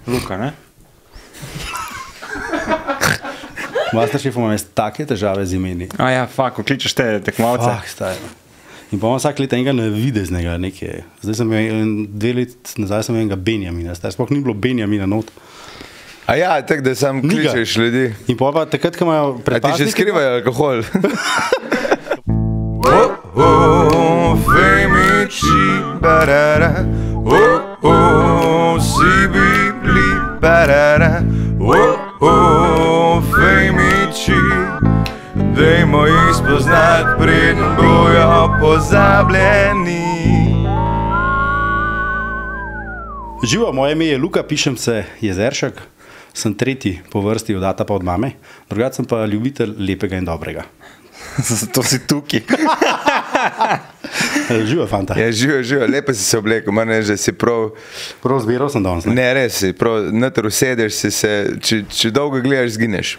Luka, ne? Masterchef ima take težave z imeni. A ja, kličeš te tekmovalce. Staj. In pa imam vsak let enega navideznega nekaj. Zdaj sem imel 2 let nazaj sem imel enega Benjamina. Zdaj sploh ni bilo Benjamina not. A ja, tako da sam kličeš ljudi. In pa takrat, ko imajo predpaznike... A ti še skrivajo alkohol? Femiči, barara, si bibli, barara, femiči, dajmo jih spoznat, preden bojo pozabljeni. Živo, moje ime je Luka, pišem se Jezeršek, sem 3. po vrsti od ata pa od mame, drugače sem pa ljubitelj lepega in dobrega. Zato si tukaj. Živo, fanta. Ja, živo, lepo si se oblekel, moram reči, da si prav... Prav zbiral sem danes, ne? Ne, res si, prav noter usedeš si se, če dolgo gledaš, zgineš.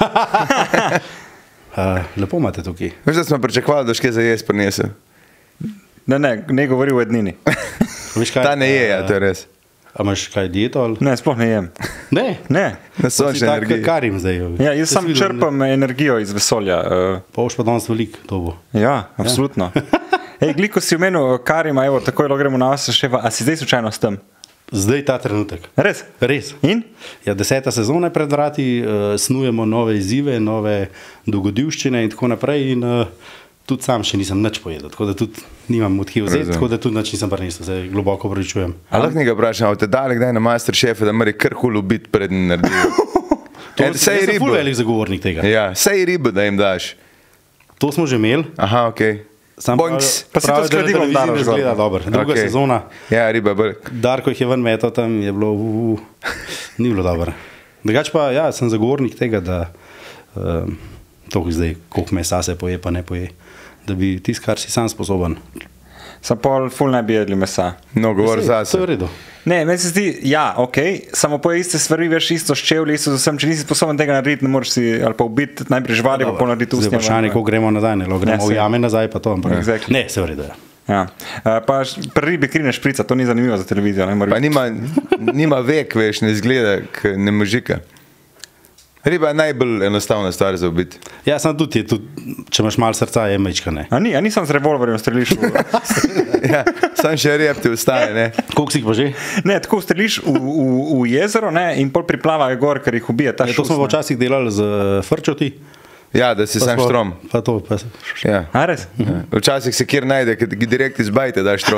Lepo imate tukaj. Veš, da smo pričakovali, da še kaj za jaz prinesel. Ne govori o jednini. Ta ne je, ja, to je res. A imaš kaj dieto ali? Ne, sploh ne jem. Ne? Ne. Na sončne energije. Karim zdaj. Ja, jaz sam črpam energijo iz vesolja. Pa boš pa danes veliko to bo. Ja, absolutno. Gliko si omenil Karima, evo, takoj gremo na Masterchefa, a si zdaj slučajno s tem? Zdaj ta trenutek. Res? Res. In? Ja, 10. sezona je pred vrati, snujemo nove izzive, nove dogodivščine in tako naprej in tudi sam še nisem nič pojedel, tako da tudi nimam od kje vzeti, tako da tudi nič nisem prinesel, se globoko opravičujem. A lahko nekaj vprašam, a te dali kdaj na Masterchefa, da mora kar hul ubiti pred naredijo? Jaz sem ful velik zagovornik tega. Ja, sej ribo, da jim daš. To smo že imeli. Aha, okej. Bonks. Pa si to skladilo v Daroš. Zgleda dobro. Druga sezona. Ja, riba bolj. Darko jih je ven metal tam, je bilo ni bilo dobro. Drugač pa, ja, sem zagovornik tega, da to zdaj, koliko mesa se poje, pa ne poje. Da bi tist, kar si sam sposoben. Sam pol ful ne bi jedli mesa. No, govor zase. To je v redu. Ne, meni se zdi, ja, okej, samo poje iste stvari, veš, isto s čevlji, isto z vsem, če nisi sposoben tega narediti, ne moreš si, ali pa ubiti najprej živali, pa pol narediti ustnje. Zdaj vprašanje, ko gremo nazaj, ne, gremo v jame nazaj, pa to. Ne, se v redu, ja. Ja. Pa pri ribi krine šprica, to ni zanimivo za televizijo. Pa nima vek, veš, ne izgleda, ne možika. Riba je najbolj enostavna stvar za ubiti. Ja, sem tudi, če imaš malo srca, je mečka, ne. A nisem z revolverjem streliš. Ja, sam še rep ti ustaje, ne. Koliko si pa že? Ne, tako streliš v jezero, ne, in pol priplavajo gor, ker jih ubije ta šus. To smo včasih delali z frčoti. Ja, da si sam štrom. Pa to, pa se... Ja. A res? Včasih se kjer najde, ki direkt izbajte da štrom.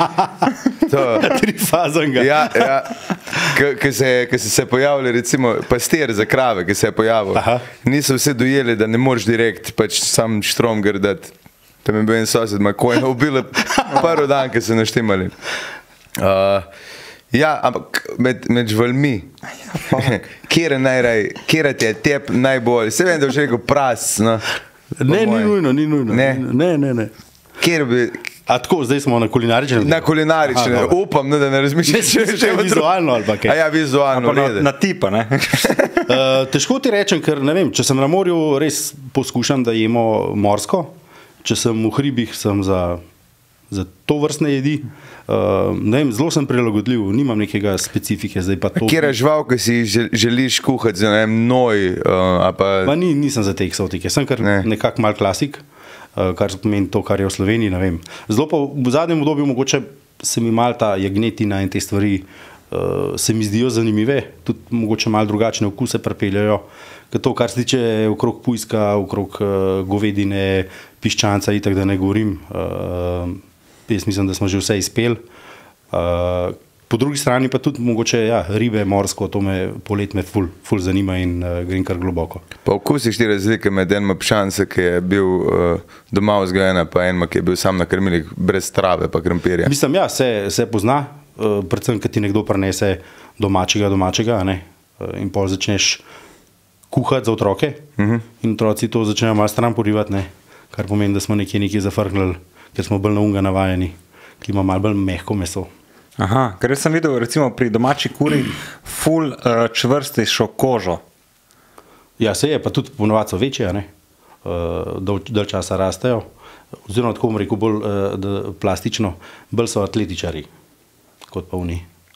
Trifazanga. Ja, ja. Ki se pojavili, recimo, pastir za krave, ki se je pojavil. Niso vse dojeli, da ne moreš direkt pač sam štrom grdati. Tam je bil en sosed, ko je ubili prvi dan, ki so naštimali. Ja, ampak med živalmi, kjer ti je tep najbolj, se vem, da boš rekel pras, no. Ne, ni nujno. Ne. Kjer bi... A tako, zdaj smo na kulinaričnem? Na kulinaričnem, upam, da ne razmišljaš. Ne, vizualno ali pa kaj? A ja, vizualno. Na tipa, ne? Težko ti rečem, ker ne vem, če sem na morju, res poskušam, da jemo morsko, če sem v hribih, sem za to vrstne jedi. Ne vem, zelo sem prilagodljiv, nimam nekega specifike zdaj pa to. Kjera žival, ki si želiš kuhati za noj? Pa nisem za te eksotike, sem kar nekak mal klasik, kar pomeni to, kar je v Sloveniji, ne vem. Zelo pa v zadnjem obdobju mogoče se mi mal ta jagnetina in te stvari se mi zdijo zanimive, tudi mogoče mal drugačne okuse pripeljajo, ker to, kar se tiče okrog pujska, okrog govedine, piščanca in tako da ne govorim, jaz mislim, da smo že vse izpeli. Po drugi strani pa tudi mogoče ribe, morsko, to me polet me ful zanima in grem kar globoko. Pa okusiš ti razlike med enim pšancem, ki je bil doma vzgojena, pa enim, ki je bil sam na krmilih brez trave pa krompirja? Mislim, ja, se pozna, predvsem, kad ti nekdo prinese domačega, ne, in pol začneš kuhati za otroke in otroci to začnejo malo stran porivati, ne, kar pomeni, da smo nekje zafrknili, ker smo bolj na unga navajeni, ki ima malo bolj mehko meso. Aha, ker jaz sem videl recimo pri domači kuri ful čvrstejšo kožo. Ja, se je, pa tudi ponovadi so večje, ne, dalj časa rastejo, oziroma tako bom rekel bolj plastično, bolj so atletičari kot pa oni.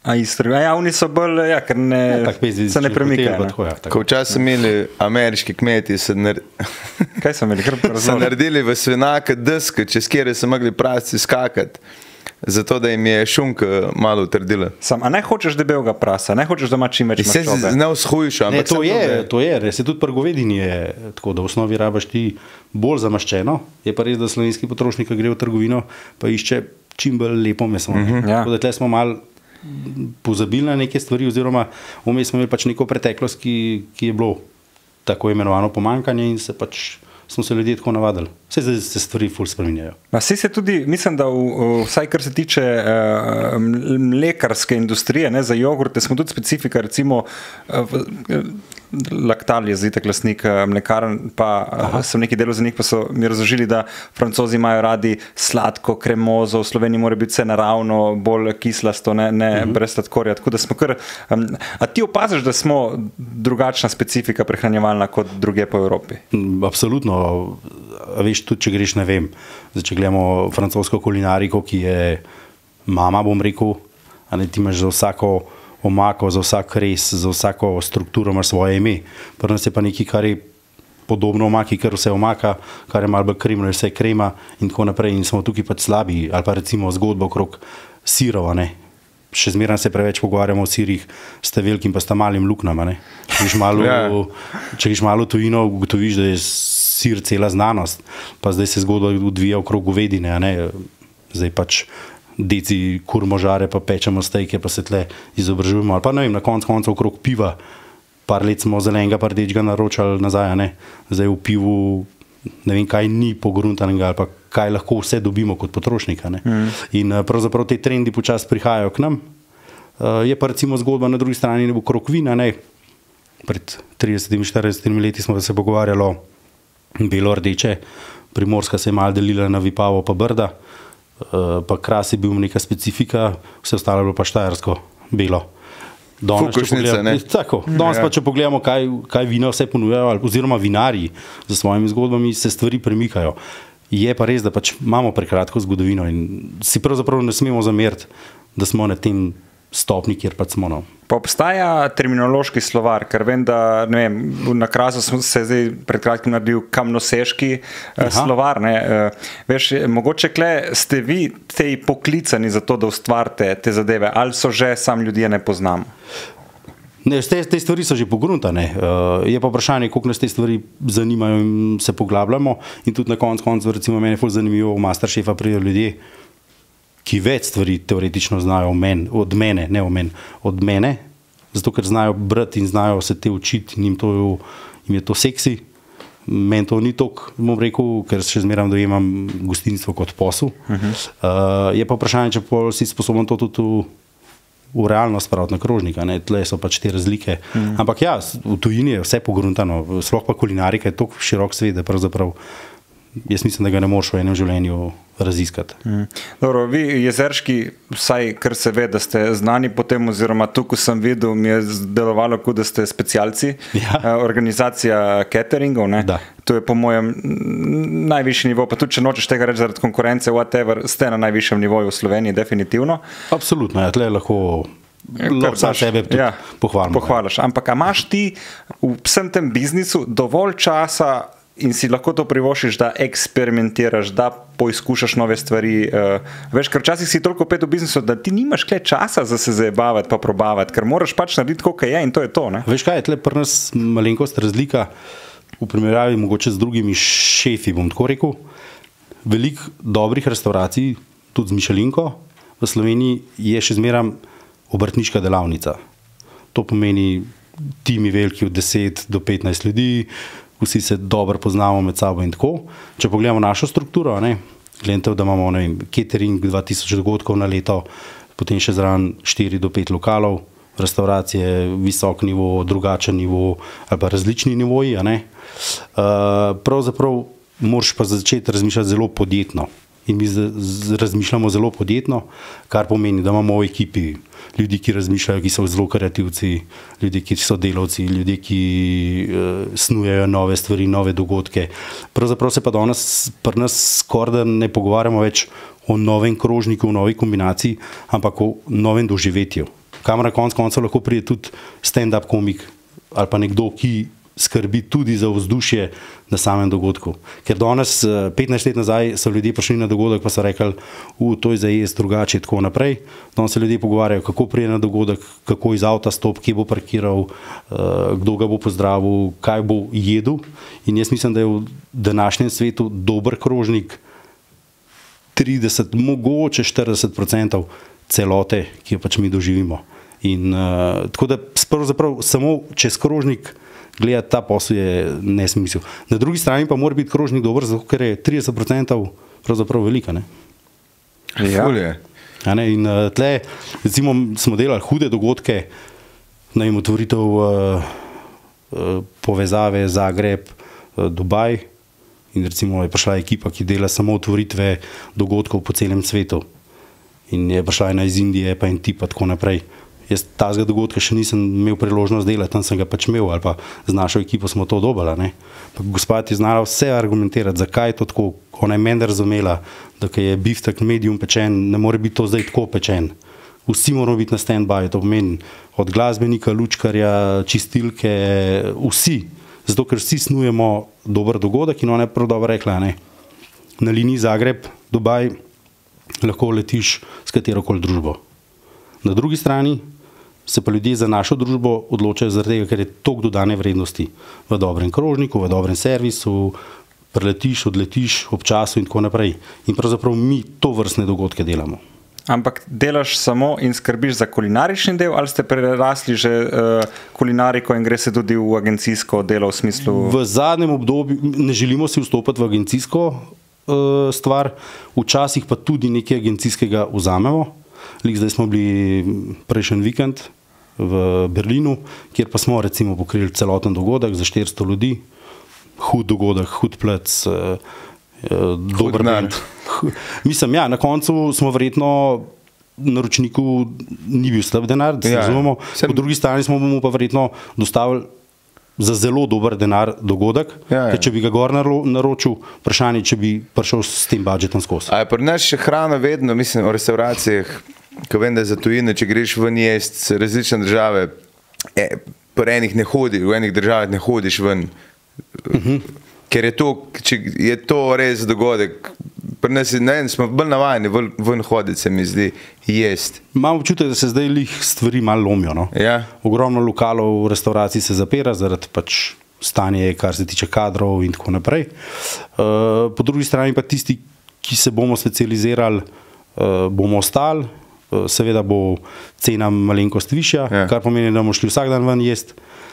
Oni so bolj, ker se ne premikajo. Ko včasih imeli ameriški kmeti, kaj so imeli? So naredili v svinake deske, čez kjere so mogli prasci skakati, zato da jim je šunka malo utrdila. A ne hočeš debelega prasa, ne hočeš, da ima čim več maščobe? Se ne vzhujša. To je, res je tudi pri govedini je tako, da v osnovi rabaš ti bolj zamaščeno, je pa res, da slovenski potrošnik gre v trgovino, pa išče čim bolj lepo meso. Tako da tle smo malo pozabili na neke stvari, oziroma vmes smo imeli pač neko preteklost, ki je bilo tako imenovano pomankanje in smo se ljudje tako navadili. Vse zdaj se stvari ful spreminjajo. Vse se tudi, mislim, da vsaj kar se tiče mlekarske industrije, za jogurte smo tudi specifika, recimo Lactal je zitek lastnik mlekarn, pa sem nekaj delal za njih, pa so mi razložili, da Francozi imajo radi sladko, kremozo, v Sloveniji mora biti vse naravno, bolj kislasto, ne brez sladkorja, tako da smo kar... A ti opaziš, da smo drugačna specifika prehranjevalna kot druge po Evropi? Absolutno. Veš, tudi če greš, ne vem, če gledamo francosko kulinariko, ki je mama, bom rekel, a ne, ti imaš za vsako omako, za vsak res, za vsako strukturo imaš svoje ime. Pri nas je pa nekaj, kar je podobno omaki, ker vse omaka, kar je malo bolj kremno, vse krema in tako naprej. In smo tukaj pač slabi, ali pa recimo zgodba okrog sirov, ne. Še zmeraj se preveč pogovarjamo o sirih, sta velikim pa sta malim luknama, ne. Če greš malo tujino, ugotoviš, da je sir cela znanost, pa zdaj se zgodba odvija okrog govedine, a ne. Zdaj pač deci kurmožare, pa pečemo stejke, pa se tle izobražujemo, ali pa ne vem, na koncu okrog piva, par let smo zelenega pa rdečega naročali nazaj, a ne. Zdaj v pivu ne vem, kaj ni pogruntanega, ali pa kaj lahko vse dobimo kot potrošnika, ne. In pravzaprav te trendi počasi prihajajo k nam. Je pa recimo zgodba na drugi strani okrog vina, ne. Pred 30-40 leti smo se pogovarjalo belo-rdeče, Primorska se je malo delila na Vipavo pa Brda, pa Kras je bil neka specifika, vse ostalo je bilo pa štajersko, belo. Fukušnica, ne? Tako, danes pa če pogledamo, kaj vina vse ponujajo, oziroma vinarji za svojimi zgodbami, se stvari premikajo. Je pa res, da pač imamo prekratko zgodovino in si pravzaprav ne smemo zameriti, da smo na tem stopni, kjer pač smo. Pa obstaja terminološki slovar, ker vem, da ne vem, na Krasu se zdaj pred kratkim naredil kamnoseški slovar. Veš, mogoče kle ste vi tej poklicani za to, da ustvarite te zadeve, ali so že sam ljudje ne poznamo? Ne, te stvari so že pogruntane. Je pa vprašanje, koliko nas te stvari zanimajo in se poglabljamo. In tudi na koncu, recimo, meni je ful zanimivo, v Masterchefa pridejo ljudje, ki več stvari teoretično znajo od mene, zato ker znajo brati in znajo se te učiti in jim je to seksi. Meni to ni toliko, bom rekel, ker še zmeraj dojemam gostinstvo kot posel. Je pa vprašanje, če si sposoben to tudi v realnost spraviti na krožnika, ne, tle so pač te razlike. Ampak ja, v tujini je vse pogruntano, sploh pa kulinarika je toliko širok svet, da pravzaprav jaz mislim, da ga ne moreš v enem življenju raziskati. Dobro, vi jezerški, vsaj kar se ve, da ste znani po tem, oziroma tukaj sem videl, mi je delovalo, kot da ste specialci, organizacija cateringov, ne? To je po mojem najvišji nivo, pa tudi če nočeš tega reči zaradi konkurence, whatever, ste na najvišjem nivoju v Sloveniji, definitivno. Absolutno, ja, tle lahko sam sebe pohvališ. Ampak a imaš ti v vsem tem biznisu dovolj časa in si lahko to privošiš, da eksperimentiraš, da poizkušaš nove stvari. Veš, ker včasih si toliko pet v biznisu, da ti nimaš kle časa za se zajebavati pa probavati, ker moraš pač narediti, koliko je in to je to. Ne? Veš kaj, je tle pri nas malenkost razlika v primerjavi mogoče z drugimi šefi, bom tako rekel. Veliko dobrih restauracij, tudi z Michelinko, v Sloveniji je še zmeraj obrtniška delavnica. To pomeni timi veliki od 10 do 15 ljudi, vsi se dobro poznamo med sabo in tako. Če pogledamo našo strukturo, gledajte, da imamo catering 2000 dogodkov na leto, potem še zraven 4 do 5 lokalov, restauracije, visok nivo, drugačen nivo ali pa različni nivoji. Pravzaprav moraš pa začeti razmišljati zelo podjetno. In mi razmišljamo zelo podjetno, kar pomeni, da imamo v ekipi ljudi, ki razmišljajo, ki so zelo kreativci, ljudi, ki so delavci, ljudi, ki snujejo nove stvari, nove dogodke. Pravzaprav se pa danes pri nas skoraj da ne pogovarjamo več o novem krožniku, o novi kombinaciji, ampak o novem doživetju. kamor na koncu lahko pride tudi stand-up komik ali pa nekdo, ki skrbi tudi za vzdušje na samem dogodku. Ker danes, 15 let nazaj, so ljudje prišli na dogodek pa so rekli, to je za jesti drugače in tako naprej. Danes se ljudje pogovarjajo, kako prije na dogodek, kako iz avta stop, kje bo parkiral, kdo ga bo pozdravil, kaj bo jedel. In jaz mislim, da je v današnjem svetu dober krožnik 30, mogoče 40% celote, ki jo pač mi doživimo. In tako da pravzaprav samo čez krožnik gledati ta posel je nesmisel. Na drugi strani pa mora biti krožnik dober, zato ker je 30% pravzaprav velika. Ne? Ja. In tle, recimo, smo delali hude dogodke, otvoritev povezave Zagreb, Dubaj, in recimo je prišla ekipa, ki dela samo otvoritve dogodkov po celem svetu. In je prišla ena iz Indije, pa en tip, pa tako naprej. Jaz tazga dogodka še nisem imel priložnost delati, tam sem ga pač imel, ali pa z našo ekipo smo to dobili. Gospod je znala vse argumentirati, zakaj je to tako. Ona je meni razumela, da je biftek medium pečen, ne more biti to zdaj tako pečen. Vsi moramo biti na stand-by, to pomeni od glasbenika, lučkarja, čistilke, vsi. Zato, ker vsi snujemo dober dogodek in ona je prav dobro rekla, na liniji Zagreb, Dubaj, lahko letiš s katerokoli družbo. Na drugi strani se pa ljudje za našo družbo odločajo zaradi tega, ker je toliko dodane vrednosti v dobrem krožniku, v dobrem servisu, preletiš, odletiš ob času in tako naprej. In pravzaprav mi to vrstne dogodke delamo. Ampak delaš samo in skrbiš za kulinarični del, ali ste prerasli že kulinariko in gre se tudi v agencijsko delo v smislu? V zadnjem obdobju ne želimo si vstopiti v agencijsko stvar, včasih pa tudi nekaj agencijskega vzamemo. Zdaj smo bili prejšnji vikend v Berlinu, kjer pa smo recimo pokrili celoten dogodek za 400 ljudi. Hud dogodek, hud plec, dober band. Mislim, ja, na koncu smo verjetno naročniku ni bil slab denar, da se razumemo. Po drugi strani smo mu pa verjetno dostavili za zelo dober denar dogodek, ker če bi ga gor naročil, vprašanje, če bi prišel s tem budžetom skozi. A je pri nas še hrana vedno, mislim, o restauracijah, ko vem, da je za tujine, če greš ven jest različne države, pri enih ne hodi, v enih državah ne hodiš ven. Ker je to res dogodek. Pri nas smo bolj navajeni ven hoditi, se mi zdi, jest. Imam občutek, da se zdaj stvari malo lomijo. No? Ja. Ogromno lokalov v restauraciji se zapira zaradi pač stanje, kar se tiče kadrov in tako naprej. Po drugi strani pa tisti, ki se bomo specializirali, bomo ostali. Seveda bo cena malenkost višja, kar pomeni, da bomo šli vsak dan ven jest.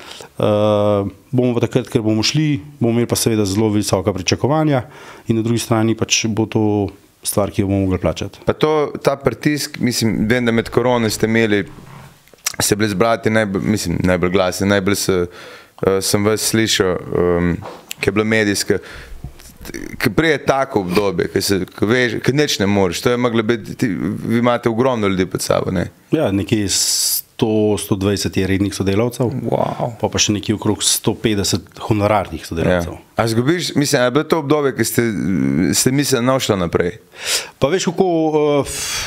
Bomo pa takrat, ker bomo šli, bomo imeli pa seveda zelo visoka pričakovanja in na drugi strani pač bo to stvar, ki jo bomo mogli plačati. Pa ta pritisk, mislim, vem, da med korono ste bili zbrati najbolj glasni, najbolj sem vas slišal, ki je bilo medijsko, ki prije tako obdobje, ki nič ne moreš, to je moglo biti, vi imate ogromno ljudi pod sabo, ne? Ja, nekje 100-120 je rednih sodelavcev, pa še nekje okrog 150 honorarnih sodelavcev. A zgubiš, mislim, je bilo to obdobje, ki ste mislili našlo naprej? Pa veš, kako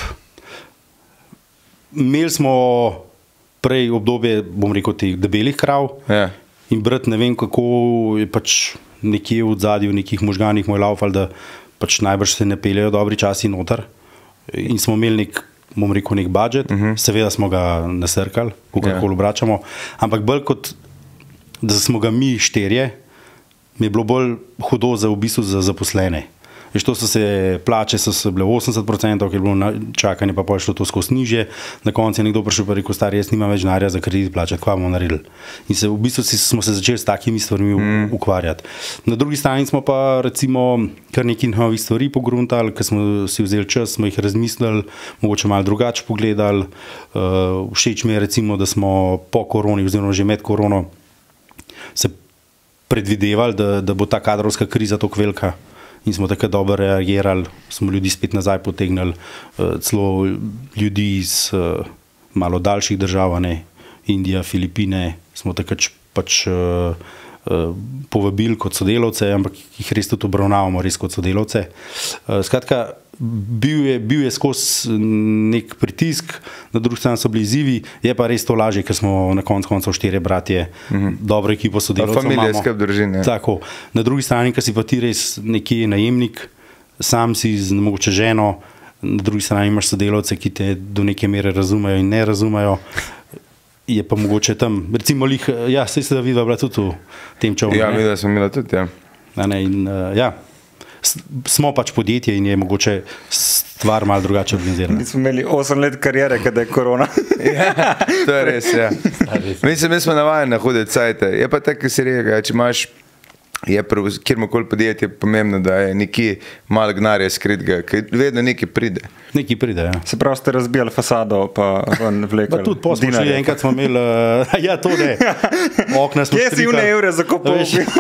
imeli smo prej obdobje, bom rekel, teh debelih krav in brat ne vem, kako je pač nekje v zadju, v nekih možganih moj laufal, da pač najbrž se ne peljajo dobri časi noter in smo imeli bom rekel, nek budžet, seveda smo ga nasrkali, kakorkoli obračamo, ampak bolj kot, da smo ga mi šterje, mi je bilo bolj hudo v bistvu za zaposlene. Veš, to so se, plače so bile 80%, ker je bilo čakanje, pa je šlo to skozi nižje, na koncu je nekdo prišel pa rekel, stari, jaz nimam več denarja za kredit plačati, kaj bomo naredili. In v bistvu smo se začeli s takimi stvarmi ukvarjati. Na drugi strani smo pa recimo kar nekaj novih stvari pogruntali, ker smo si vzeli čas, smo jih razmislili, mogoče malo drugače pogledali. Všeč mi je recimo, da smo po koroni, oziroma že med korono, se predvidevali, da bo ta kadrovska kriza toliko velika. In smo tako dobro reagirali, smo ljudi spet nazaj potegnili, celo ljudi iz malo daljših držav, Indija, Filipine, smo tako pač povabili kot sodelavce, ampak jih res tudi obravnavamo res kot sodelavce. Skratka, bil je skozi nek pritisk, na drugi strani so bili izzivi, je pa res to lažje, ker smo na koncu 4 bratje, dobro ekipo sodelavcev imamo. Familija, skrb družine. Tako. Na drugi strani, ker si pa ti res nekje najemnik, sam si z mogoče ženo, na drugi strani imaš sodelavce, ki te do neke mere razumejo in ne razumejo, je pa mogoče tam, recimo saj se da vidva bila tudi v tem čovnu. Ja, vidva smo bila tudi, ja. Smo pač podjetje in je mogoče stvar malo drugače organizirana. Mi smo imeli 8 let karijere, kada je korona. Ja, to je res, ja. Mislim, mi smo navajeni na hude cajte. Je pa tako, ki si rekel, če imaš, kjermokoli podjetje, pomembno, da je nekje malo gnarja skritega, ker vedno nekaj pride. Nekaj pride, ja. Se pravi, ste razbijali fasado, pa ven vlekali. Pa tudi posmo šli, enkrat smo imeli, ja, to ne, okna smo štrikali. Kje si vne evre zakopal?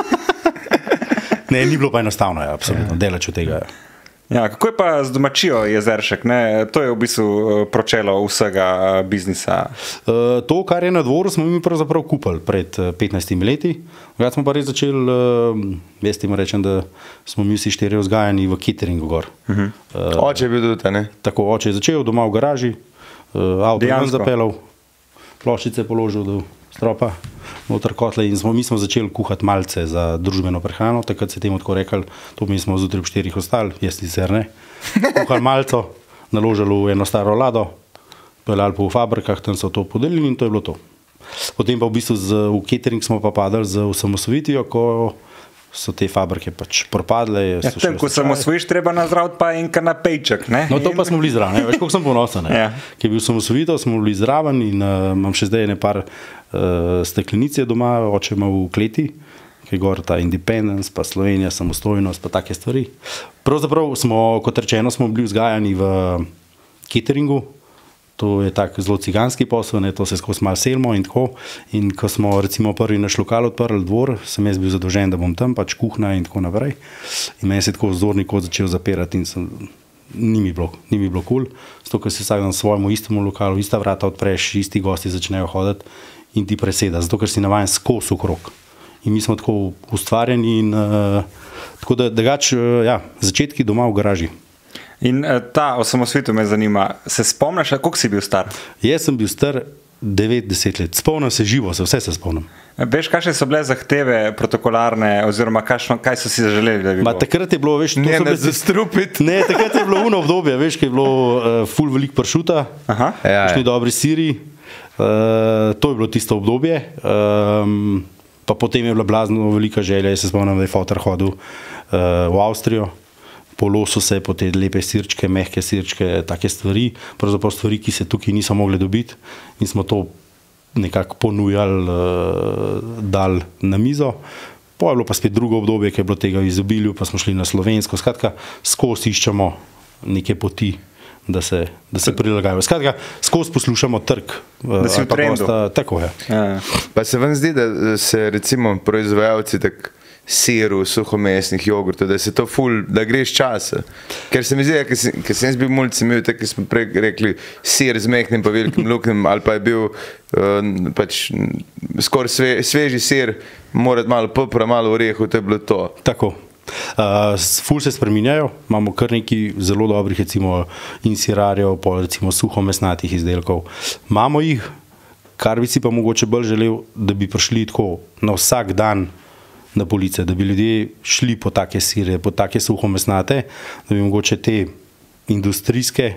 Ne, ni bilo pa enostavno, ja, absolutno, delač od tega. Ja, kako je pa z domačijo Jezeršek? To je v bistvu pročelo vsega biznisa. To, kar je na dvoru, smo mi pravzaprav kupili pred 15 leti. Zdaj smo pa res začeli, veste, rečem, da smo mi vsi 4 vzgajani v cateringu gor. Oče je bil tudi, ne? Tako, oče je začel doma v garaži, avto je zapeljal, ploščice položil do stropa, noter kotle in mi smo začeli kuhati malce za družbeno prehrano, takrat se temu tako rekli, to mi smo zjutraj ob 4 ostali, jaz sicer ne. Kuhali malco, naložili v eno staro lado, peljali po fabrikah, tam so to podelili in to je bilo to. Potem pa v bistvu v catering smo pa padali z osamosvojitvijo, ko so te fabrike pač propadle. Ja, tem, ko osamosvojiš, treba nazdraviti pa en kanapejček, ne? No, to pa smo bili zraven, veš, koliko sem ponosen, ne? Ja. Ki je bil osamosvojitev, smo bili zraven in imam še zdaj par steklenice doma, oče ima v kleti, ki je gor ta Independence, pa Slovenija, samostojnost, pa take stvari. Pravzaprav smo, kot rečeno, smo bili vzgajani v cateringu. To je tak zelo ciganski posel, to se skozi malo selimo in tako. In ko smo recimo prvi naš lokal odprli, dvor, sem jaz bil zadolžen, da bom tam, pač kuhna in tako naprej. In meni se je tako vzorni kot začel zapirati in ni mi bilo cool. Zato, ker si vsak dan svojemu istemu lokalu, ista vrata odpreš, isti gosti začnejo hoditi in ti preseda. Zato, ker si navajen skozi okrog. In mi smo tako ustvarjeni in tako da ja, začetki doma v garaži. In ta osamosvojitev me zanima, se spomniš, koliko si bil star? Jaz sem bil star 9-10 let, spomnim se živo, vse se spomnim. Veš, kakšne so bile zahteve protokolarne, oziroma kaj so si zaželeli, da bi bilo? Takrat je bilo, veš, takrat je bilo uno obdobje, veš, ki je bilo ful velik pršuta, kakšni dobri siri, to je bilo tisto obdobje, pa potem je bila blazno velika želja, jaz se spomnim, da je fotor hodil v Avstrijo, po losu po te lepe sirčke, mehke sirčke, take stvari, pravzaprav stvari, ki se tukaj niso mogli dobiti in smo to nekako ponujali, dali na mizo. Po je bilo pa spet drugo obdobje, ki je bilo tega v izobilju, pa smo šli na slovensko, skratka, skozi iščemo neke poti, da se prilagajajo. Skratka, skozi poslušamo trg. Da si v trendu. Tako je. Ja. Pa se vam zdi, da se recimo proizvajalci tako siru, suhomesnih jogurtov, da se to da greš časa. Ker se mi zdi, ker sem bil mulci imel, tako ki smo prej rekli, sir z mehkim pa velikim luknem, ali pa je bil pač skoraj sveži sir, morati malo popra, malo orehov, to je bilo to. Tako. Ful se spreminjajo, imamo kar nekaj zelo dobrih recimo insirarjev, recimo suhomesnatih izdelkov. Imamo jih, kar bi si pa mogoče bolj želel, da bi prišli tako na vsak dan na police, da bi ljudje šli po take sire, po take suhomesnate, da bi mogoče te industrijske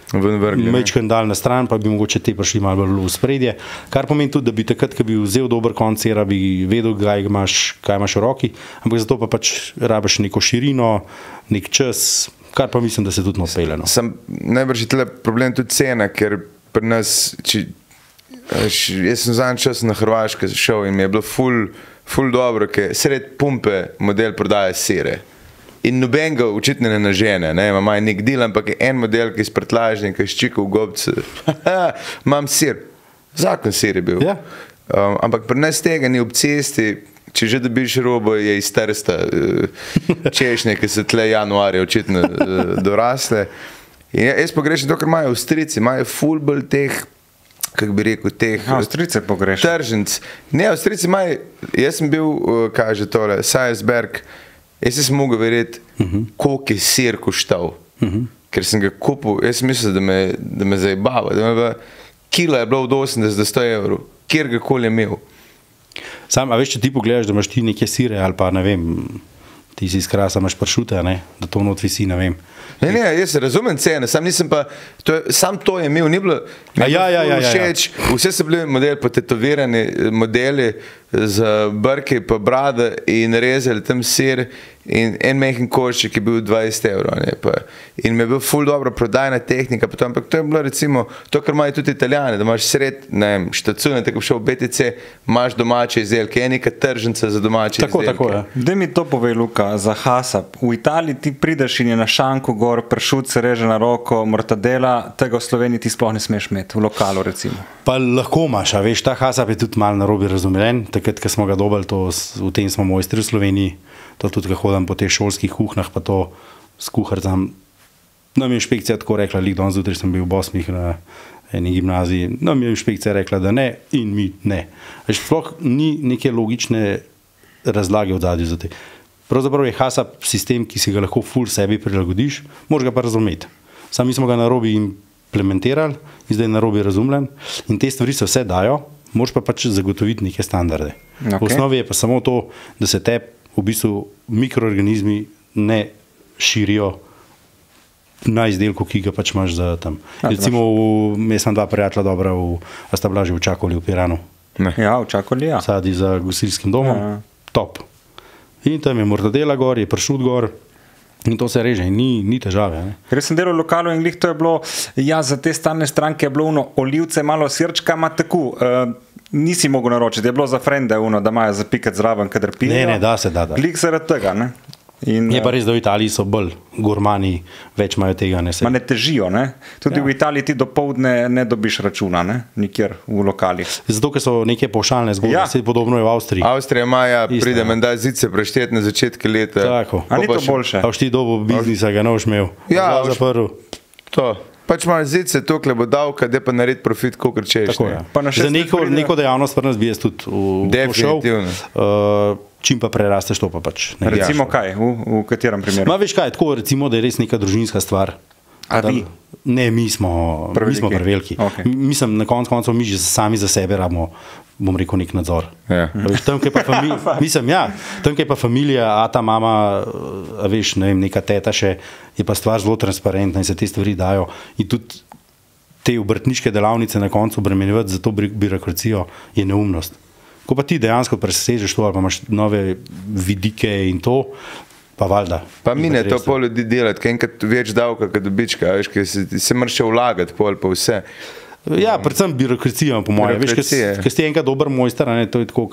mečken dal na stran, pa bi mogoče te prišli malo v spredje. Kar pomeni tudi, da bi takrat, ko bi vzel dober konc sira, bi vedel, kaj imaš v roki, ampak zato pa pač rabiš neko širino, nek čas, kar pa mislim, da se tudi napelje. Najbrž je tle problem tudi cena, ker pri nas, jaz sem zadnji čas na Hrvaške šel in mi je bilo ful dobro, ker sred pumpe model prodaje sire. In noben ga očitno ne nažene, ima nek del, ampak je en model, ki je iz prtlažnika, iz čika v gobcu. Imam sir. Zakon sir je bil. Ja. Ampak pri nas tega ni ob cesti, če že dobiš robo, je iz Trsta češnje, ki so tle januarja očitno dorasle. In jaz pogrešam to, ker imajo Avstrijci, imajo ful bolj teh, kako bi rekel, teh Avstrijce pogrešam. Tržnic. Ne, Avstrijci imajo, jaz sem bil, kaže tole, Salzberg, jaz sem mogel verjeti, koliko je sir koštal. ker sem ga kupil, jaz mislim, da me zajebava, kila je bilo od 80 do 100 evrov, kjer ga koli je imel. Sam, a veš, če ti pogledaš, da imaš ti neke sire ali pa, ne vem, ti si iz Krasa, imaš pršute, ne, da to not visi, ne vem. Ne, jaz razumem cene, sam to je imel, ni bilo všeč, vse so bili modeli potetovirani, modeli z brke pa brade in rezali tam sir in en mehen košček je bil 20 evrov, ne, pa. In mi je bil ful dobro prodajna tehnika, pa to, ampak to je bilo recimo, to, kar imajo tudi Italijani, da imaš sred, ne vem, štacune, tako šel v BTC, imaš domače izdelke, je neka tržnica za domače izdelke. Tako, ja. Daj mi to povej, Luka, za hasap. V Italiji ti prideš in je na šanku gor, pršut se reže na roko, mortadela, tega v Sloveniji ti sploh ne smeš imeti, v lokalu recimo. Pa lahko imaš, a veš, ta hasap je tudi malo narobe razumljen, takrat, ko smo ga dobili, v tem smo mojstri v Sloveniji, to tudi, ko hodim po teh šolskih kuhnah, pa to s kuharcem. Nam je inšpekcija tako rekla, lik danes zjutraj sem bil v Bosmih na eni gimnaziji, nam je inšpekcija rekla, da ne in mi ne. Veš, sploh ni neke logične razlage v zadju za te. Pravzaprav je hasap sistem, ki si ga lahko ful sebi prilagodiš, moraš ga pa razumeti. Sam mi smo ga narobe implementirali in zdaj narobe razumljen in te stvari se vse dajo, moraš pa pač zagotoviti neke standarde. Okay. V osnovi je pa samo to, da se te v bistvu mikroorganizmi ne širijo na izdelku, ki ga pač imaš za tam. Recimo, jaz sem dva prijatelja dobra, a sta bila že v Čakoli v Piranu. Ja, v Čakoli, ja. Sadi za gostilskim domom, top. In tam je mortadela gor, je pršut gor in to se reže in ni težave. Ne? Ker sem delal v lokalu in glih to je bilo, ja, za te stalne stranke je bilo olivce, malo sirčka, ima tako, nisi mogel naročiti, je bilo za frende, da imajo zapikati zraven, kadar pijejo. Ne, da se da. Glih zaradi tega, ne? Je pa res, da v Italiji so bolj gurmani, več imajo tega. Ne težijo, ne? Tudi v Italiji ti dopoldne ne dobiš računa, ne? Nikjer v lokalih. Zato, ker so neke pavšalne zgodbe, podobno je v Avstriji. Avstrija maja pride menda zice prešteti na začetku leta. Tako. A ni to boljše? A ti dobo biznisa ga ne boš imel. Ja, zaprl. To. Pač malo zice, tokle bo davka, da pa narediti profit, kolikor češ. Za neko dejavnost pri nas bi jaz tudi definitivno. Čim pa prerasteš, to pa pač. Recimo kaj? V katerem primeru? Ma veš kaj, tako recimo, da je res neka družinska stvar. A vi? Ne, mi smo preveliki. Okay. Mislim, na koncu mi že sami za sebe rabimo, bom rekel, nek nadzor. Ja. Veš, tam, kaj pa familija, a ta mama, a veš, ne vem, neka teta še, je pa stvar zelo transparentna in se te stvari dajo. In tudi te obrtniške delavnice na koncu obremenjevati za to birokracijo je neumnost. Ko pa ti dejansko presežeš to, ali pa imaš nove vidike in to, pa valjda. Pa mine to pol ljudi delati, kaj enkrat več davka, kot dobička, veš, kaj se moraš še vlagati, pol pa vse. Ja, predvsem birokracija, po mojem. Veš, kaj si enkrat dober mojster, to je tako,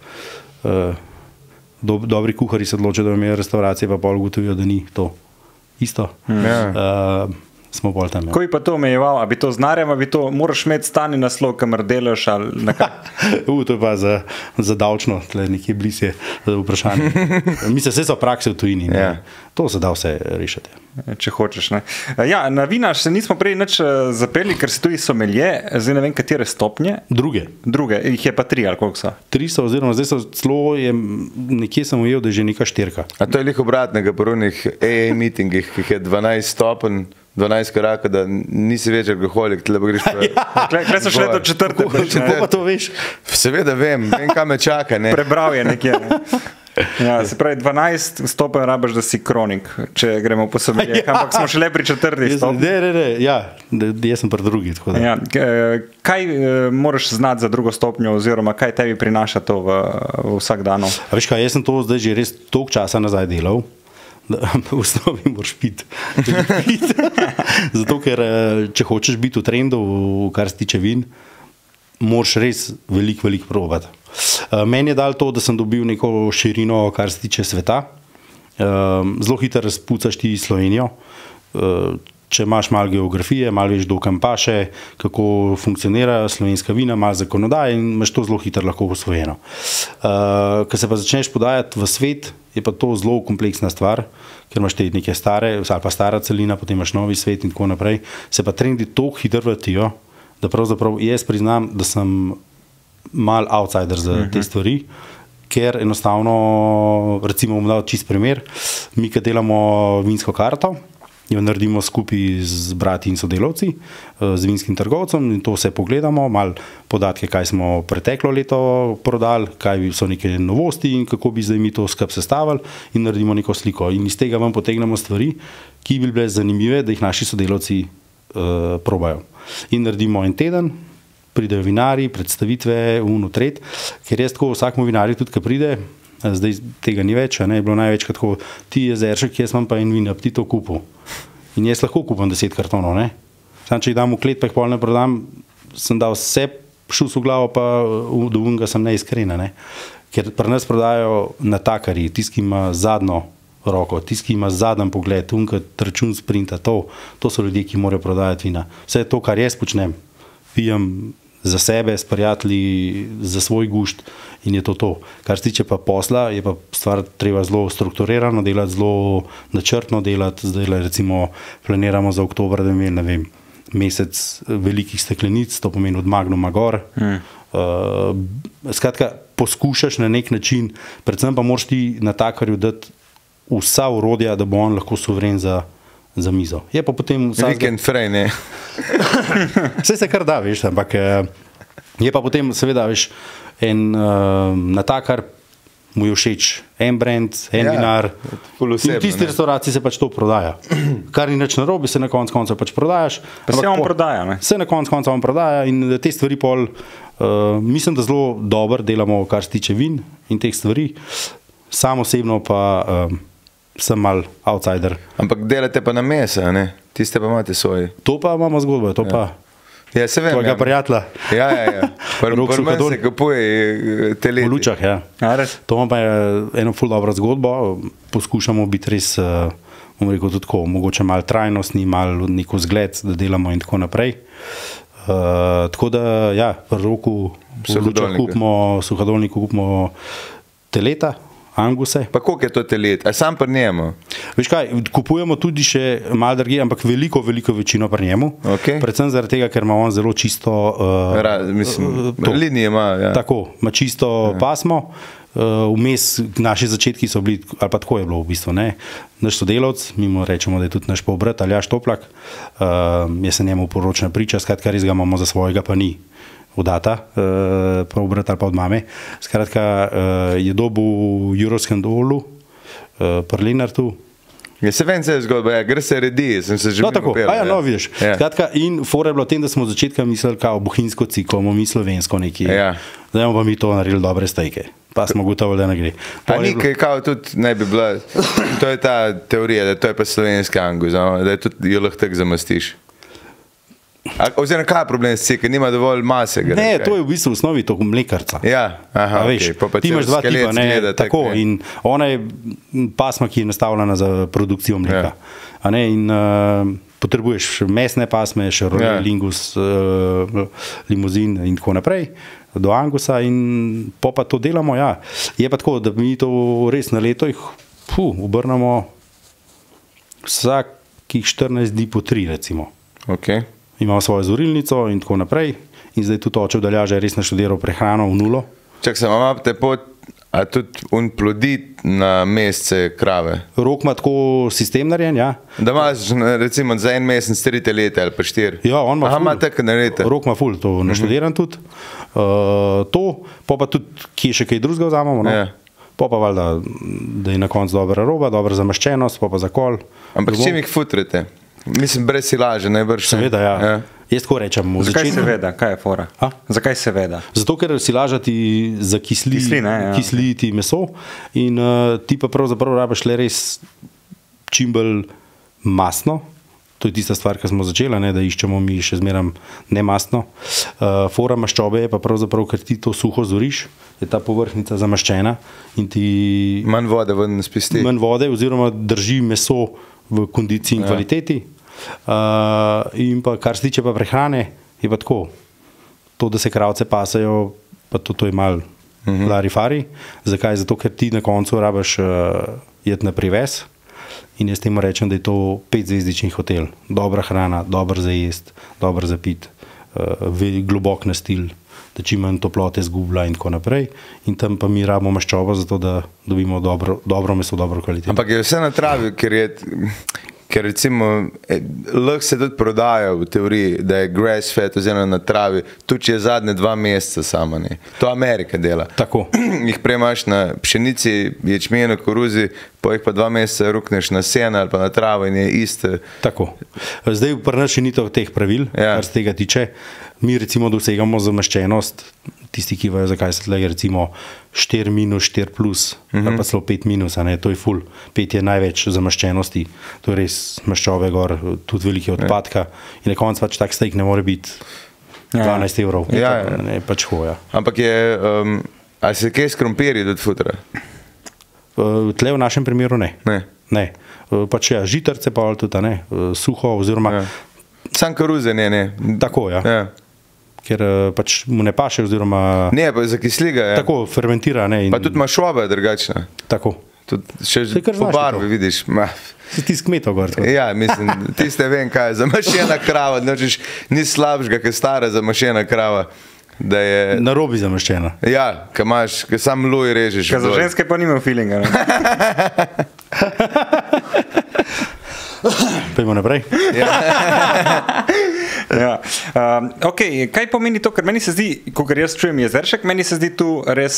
dobri kuhari se odločijo, da imajo restauracije, pa pol ugotovijo, da ni to isto. Ja. Smo bolj tam. Ko bi pa to omejeval, a bi to znarjam, a bi to moraš imeti stani naslov, kamor delaš ali nekaj? To je pa za davčno, tle nekje blisje vprašanje. Mislim, vse so prakse v tujini. Ja. To se da vse rešiti. Če hočeš, ne. Ja, na vinaš se nismo prej nič zapeli, ker si tudi somelje, zdaj ne vem, katere stopnje. Druge. Jih je pa 3, ali koliko so? 3 so, oziroma zdaj so celo, nekje sem ujel, da je že neka 4. A to je lih obratnega po runih AA meetingih, ki je 12 stopenj, 12 koraka, da nisi več alkoholik, tle pa greš pa... Kaj so šle do 4. Kako pa to veš? Seveda vem kaj me čaka, ne. Prebral je nekje, ne. Ja, se pravi, 12 stopenj rabaš, da si kronik, če gremo po somelje, ampak smo šele pri 4. stopnji. Ja, jaz sem pri drugi. Ja, kaj moraš znati za 2. stopnjo, oziroma kaj tebi prinaša to v vsak dan? A veš kaj, jaz sem to zdaj že res toliko časa nazaj delal, v osnovi moraš piti. Zato, ker če hočeš biti v trendu, kar se tiče vin, moraš res veliko probati. Meni je dal to, da sem dobil neko širino, kar se tiče sveta. Zelo hitro razpucaš ti Slovenijo. Če imaš malo geografije, malo veš, do kam paše, kako funkcionira slovenska vina, malo zakonodaje in imaš to zelo hitro lahko osvojeno. Ko se pa začneš podajati v svet, je pa to zelo kompleksna stvar, ker imaš te neke stare, ali pa stara celina, potem imaš novi svet in tako naprej. Se pa trendi toliko hitro vrtijo, da pravzaprav jaz priznam, da sem mal outsider za te stvari, ker enostavno, recimo bom dal čist primer, mi, kad delamo vinsko karto, jo naredimo skupaj z brati in sodelavci, z vinskim trgovcem in to vse pogledamo, malo podatke, kaj smo preteklo leto prodali, kaj so neke novosti in kako bi zdaj mi to skupaj sestavili in naredimo neko sliko. In iz tega vam potegnemo stvari, ki bi bile zanimive, da jih naši sodelavci probajo. In naredimo en teden, pridejo vinari, predstavitve, tret, ker jaz tako vsakmu vinarju tudi, ki pride, zdaj tega ni več, je bilo največkrat tako, ti Jezeršek, jaz imam pa en vin, ti to kupil. In jaz lahko kupam 10 kartonov, ne? Sam, če jih dam v klet, pa jih pol ne prodam, sem dal vse šus v glavo, pa do unga sem neiskrena, ne? Ker pri nas prodajo natakarji, tisti, ki ima zadnjo roko, tisti, ki ima zadnji pogled, unka račun sprinta, to so ljudje, ki morajo prodajati vina. Vse to, kar jaz počnem, pijem za sebe, s prijatelji, za svoj gušt in je to. Kar se tiče pa posla, je pa stvar treba zelo strukturirano delati, zelo načrtno delati. Zdaj recimo planiramo za oktober, da bi imeli, mesec velikih steklenic, to pomeni od Magnuma gor. Skratka, poskušaš na nek način, predvsem pa moraš ti natakarju dati vsa orodja, da bo on lahko suveren za mizo. Je pa potem Weekend fraj, ne? Vse se kar da, veš, ampak je pa potem seveda, veš, en natakar, mu je všeč en brand, en vinar, in v tisti restauraciji se pač to prodaja. Kar ni nič narobe, se na konc konca pač prodajaš. Pa se on prodaja, ne? Se na konc konca on prodaja in te stvari pol, mislim, da zelo dobro delamo, kar se tiče vin in teh stvari. Sam osebno pa sem mal outsider. Ampak delate pa na mesa, ne? Tiste pa imate svoj. To pa imamo zgodbo, to pa ja, se vem, tvojega prijatelja. Ja. Prvo se kupuje te leti. V Lučah, ja. To ima pa eno ful dobro zgodbo. Poskušamo biti res, bom rekel, tudi tako, mogoče malo trajnostni, malo neko zgled, da delamo in tako naprej. Tako da, ja, v Roku v Lučah Suhadolniku kupimo teleta, anguse. Pa koliko je to telet? A sam pri njemu? Veš kaj, kupujemo tudi še malo drugje, ampak veliko večino pri njemu. Okay. Predvsem zaradi tega, ker ima on zelo čisto linije ima, ja. Tako, ima čisto pasmo. Vmes naši začetki so bili, ali pa tako je bilo v bistvu, ne. Naš sodelavc, mi mu rečemo, da je tudi naš pobrat Aljaž Toplak, jaz sem njemu poročna priča, skratka res ga imamo za svojega, pa ni vdata, pa obrat ali pa od mame. Skratka, je dobil v Jurovskem dolu, pri Lenartu. Ja, se vem, se je zgodba, gre se redi, sem se že popel. No, vidiš. Skratka, in fora je bilo tem, da smo od začetka mislili kao bohinjsko ciklo, mi slovensko neki. Zdaj bomo pa mi to naredili dobre stejke. Pa smo gotovi, da ne gre. Pa nekaj, kao tudi ne bi bila, to je ta teorija, da to je pa slovenski angus, da jo lahko tako zamastiš. Oziroma, kaj je problem s cikom? Nima dovolj mase? Ne, to je v bistvu v osnovi to mlekarca. Ja, aha, veš, ti imaš dva tipa, ne, tako, in ona je pasma, ki je nastavljena za produkcijo mleka. In potrebuješ mesne pasme, šarolej, lingus, limuzin in tako naprej, do angusa in pa to delamo, ja. Je pa tako, da mi to res na leto jih obrnemo vsakih 14 dni po 3, recimo. Ok. Imamo svojo zorilnico in tako naprej. In zdaj tudi oče Aljaža je res naštudiral prehrano v nulo. Čak se imamo te pot, a tudi plodit na mesece krave? Rok ima tako sistem narejen, ja. Da imaš recimo za en mesec 3 telete ali pa 4? Ja, on ima ful. Aha, ima tako narejete. Rok ima ful, to naštudiran tudi. To, pa tudi kje še kaj drugega vzamemo, no? Ja. Pa valjda, da je na koncu dobra roba, dobra zamaščenost, pa zakol. Ampak čim jih futrete? Mislim, brez silaže, najbrž. Seveda, ja. Jaz tako rečem. Zakaj seveda? Kaj je fora? Zakaj seveda? Zato, ker silaža ti kisli ti meso in ti pa pravzaprav rabiš le res čim bolj masno. To je tista stvar, ki smo začeli, da iščemo mi še zmeram nemastno. Fora maščobe je pa pravzaprav, ker ti to suho zoriš, je ta povrhnica zamaščena in ti manj vode ven spusti. Manj vode oziroma drži meso v kondiciji in kvaliteti. In pa kar se tiče pa prehrane, je pa tako. To, da se kravce pasajo, pa to je malo larifari. Zakaj? Zato, ker ti na koncu rabiš jeti na privez. In jaz temu rečem, da je to 5-zvezdični hotel. Dobra hrana, dobro za jest, dobro za pit, globok nastil, da čim manj toplote zgublja in tako naprej. In tam pa mi rabimo maščobo, zato da dobimo dobro meso, dobro kvaliteto. Ampak je vse na travi, ker Ker recimo, lahko se tudi prodaja v teoriji, da je grass fed oziroma na travi, tudi če je zadnje 2 meseca sama. Ne. To Amerika dela. Tako. Jih premaš na pšenici, ječmenu, koruzi, pa jih pa 2 meseca rukneš na sena ali pa na travo in je iste. Tako. Zdaj pri nas še ni to teh pravil, kar se tega tiče. Mi recimo dosegamo zamaščenost, tisti, ki vajo, zakaj se tlege recimo 4 minus, 4 plus, ali pa celo 5 minus, a ne, to je ful. 5 je največ zamaščenosti, to je res maščobe gor, tudi velike odpadka in na koncu pač tak steak ne more biti 12 evrov, ne pač hoja. Ampak je, ali se kaj s krompirji tudi futra? Tle v našem primeru ne. Ne. Pač ja, žitarce pa ali tudi, ne, suho oziroma... Sam koruze, ne. Tako, ja. Ker pač mu ne paše oziroma... Ne, pa zakisliga, ja. Tako, fermentira, ne. Pa tudi mašoba je drugačna. Tako. Še po barvi vidiš. Si ti skmetov gor. Ja, mislim, tiste vem, kaj je zamašena krava, ni slabšega, kaj stara zamašena krava. Na robi zamaščena. Ja, kaj sam luj režeš. Kaj za ženske pa nimel feelinga, ne? Pojmo naprej. Ok, kaj pomeni to, ker meni se zdi, ko jaz čujem Jezeršek, meni se zdi tu res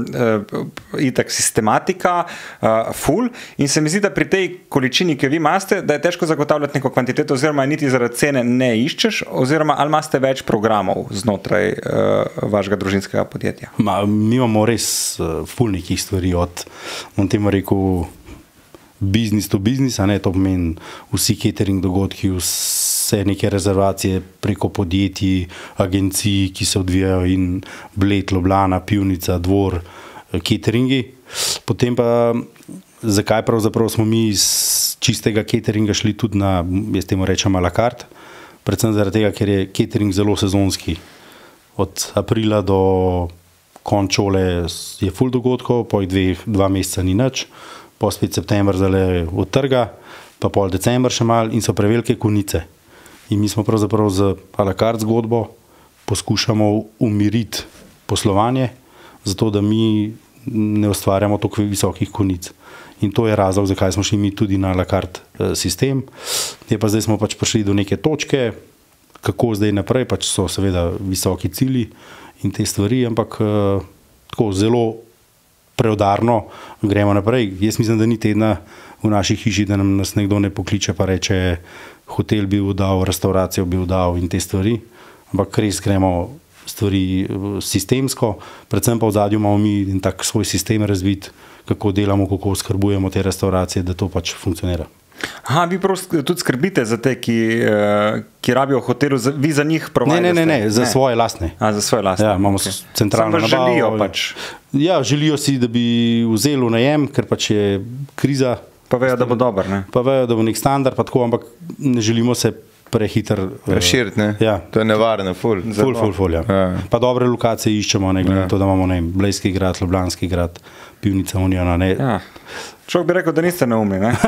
itak sistematika, full, in se mi zdi, da pri tej količini, ki vi imate, da je težko zagotavljati neko kvantiteto, oziroma niti zaradi cene ne iščeš, oziroma ali imate več programov znotraj vašega družinskega podjetja? Mi imamo res full nekih stvari, od, bom temu rekel, business to business, a ne, to pomeni vsi catering dogodki, vse neke rezervacije preko podjetij, agencij, ki se odvijajo in Bled, Ljubljana, Pivnica, Dvor, cateringi. Potem pa, zakaj pravzaprav smo mi iz čistega cateringa šli tudi na, jaz temu rečem, à la carte, predvsem zaradi tega, ker je catering zelo sezonski. Od aprila do konca šole je full dogodkov, po 2 meseca ni nič, po spet september zale od trga, pa pol december še mal in so prevelike konice. In mi smo pravzaprav z à la carte zgodbo poskušamo umiriti poslovanje, zato da mi ne ustvarjamo toliko visokih konic. In to je razlog, zakaj smo šli mi tudi na à la carte sistem. Je pa zdaj smo pač prišli do neke točke, kako zdaj naprej, pač so seveda visoki cilji in te stvari, ampak tako zelo preudarno gremo naprej. Jaz mislim, da ni tedna v naši hiši, da nas nekdo ne pokliče pa reče, hotel bi vdal, restauracijo bi vdal in te stvari, ampak res gremo stvari sistemsko, predvsem pa v zadju imamo mi in tak svoj sistem razvit, kako delamo, kako skrbujemo te restauracije, da to pač funkcionira. Aha, vi tudi skrbite za te, ki rabijo v hotelu, vi za njih provajdete? Ne, za svoje lastne. Za svoje lastne. Ja, imamo centralno nabavo. Samo želijo pač. Ja, želijo si, da bi vzeli v najem, ker pač je kriza. Pa vejo, da bo dober, ne? Pa vejo, da bo nek standard, pa tako, ampak ne želimo se prehiter razširiti, ne? Ja. To je nevarno, ful, ja. Pa dobre lokacije iščemo, ne glede na to, da imamo, ne, Blejski grad, Ljubljanski grad, Pivnica, Uniona, ne. Ja. Človek bi rekel, da niste neumni, ne?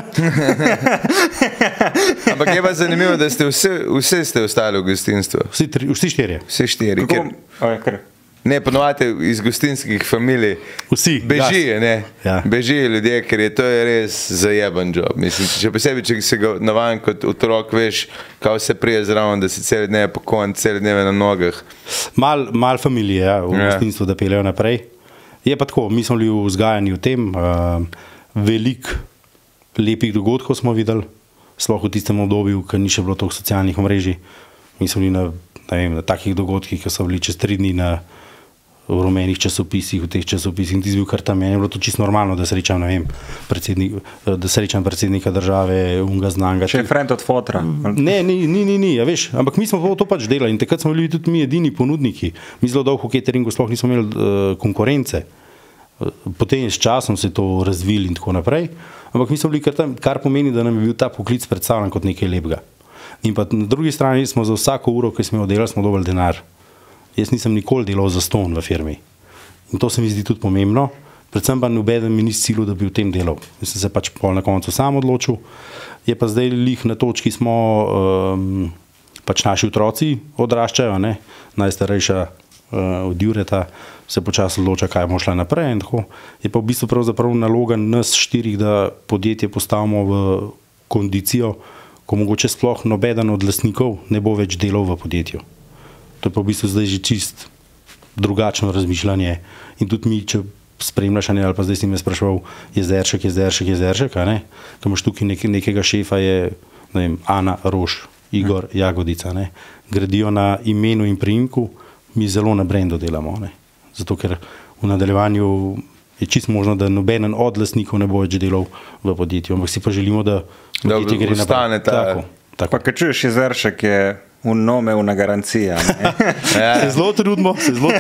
Ampak je pa zanimivo, da ste vse ste ostali v gostinstvu. Vsi 4. Vsi 4. Ne, ponovate iz gostinskih familij. Vsi. Bežijo, ne? Ja. Bežijo ljudje, ker to je res zajeben job. Mislim, če posebej, če si ga navajen kot otrok, veš, kako se prije zraven, da si cel dneve pokojen, cel dneve na nogah. Mal familije, ja, v gostinstvu, da peljejo naprej. Je pa tako, mi smo bili vzgajani v tem, veliko lepih dogodkov smo videli, sploh v tistem obdobju, ker ni še bilo toliko socialnih omrežij. Mi smo bili na takih dogodkih, ki so bili čez 3 dni v rumenih časopisih, v teh časopisih, in ti zbil kar tam. Meni je bilo to čisto normalno, da srečam, da srečam predsednika države, unga znanga. Še je friend od fotra. Ne, ni, ja, veš, ampak mi smo to pač delali in takrat smo bili tudi mi edini ponudniki. Mi zelo dolgo v cateringu sploh nismo imeli konkurence. Potem s časom se to razvili in tako naprej, ampak mi smo bili kar pomeni, da nam je bil ta poklic predstavljen kot nekaj lepega. In pa na drugi strani smo za vsako uro, ki smo jo delali, smo dobili denar. Jaz nisem nikoli delal za ston v firmi. In to se mi zdi tudi pomembno, predvsem pa nobeden mi ni silil, da bi v tem delal. Jaz sem se pač pol na koncu sam odločil. Je pa zdaj lih na točki smo, pač naši otroci odraščajo, ne, najstarejša od Jureta se počasi odloča, kaj bomo šla naprej in tako. Je pa v bistvu pravzaprav naloga nas 4, da podjetje postavimo v kondicijo, ko mogoče sploh nobeden od lastnikov ne bo več delal v podjetju. To je pa v bistvu zdaj že čist drugačno razmišljanje. In tudi mi, če spremljaš, ali pa zdaj si me spraševal, Jezeršek, ko imaš tukaj nekega šefa, je Ana Roš, Igor Jagodica. Ne? Gradijo na imenu in priimku, mi zelo na brendu delamo. Ne? Zato, ker v nadaljevanju je čisto možno, da nobenen od lastnikov ne bo več delal v podjetju, ampak si pa želimo, da podjetje gre naprej. Tako. Pa, kad čuješ Jezeršek, je v nome, una garancija. Se zelo trudimo.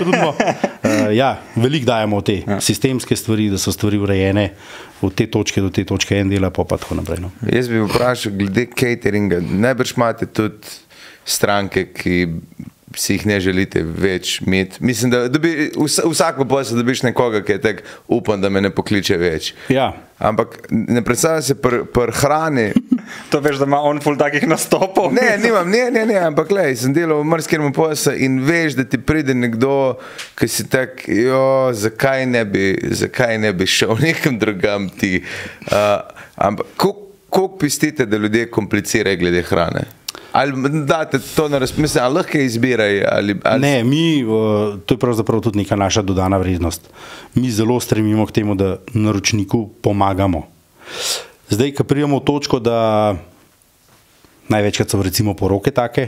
Veliko dajemo v te sistemske stvari, da so stvari urejene od te točke do te točke, en dela, pa tako naprej. No. Jaz bi vprašal, glede cateringa, najbrž imate tudi stranke, ki si jih ne želite več imeti. Mislim, da bi vsako posel dobiš nekoga, ki je tak, upam, da me ne pokliče več. Ja. Ampak ne predstavljam se pri hrani. To veš, da ima on ful takih nastopov? Ne, ampak glej, sem delal v marsikerem poslu in veš, da ti pride nekdo, ki si tak, zakaj ne bi šel nekam drugam ti. Ampak koliko pistite, da ljudje komplicirajo glede hrane? Ali date to na razmisle, ali lahko izbiraj? Ne, to je pravzaprav tudi neka naša dodana vrednost. Mi zelo stremimo k temu, da naročniku pomagamo. Zdaj, ko pridemo v točko, da največkrat so recimo poroke take,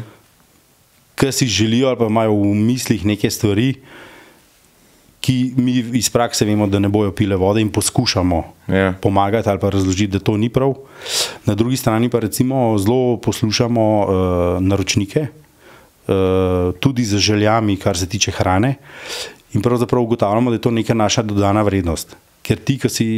ki si želijo ali pa imajo v mislih neke stvari, ki mi iz prakse vemo, da ne bojo pile vode in poskušamo pomagati ali pa razložiti, da to ni prav. Na drugi strani pa recimo zelo poslušamo naročnike, tudi za željami, kar se tiče hrane, in pravzaprav ugotavljamo, da je to neka naša dodana vrednost. Ker ti, ki si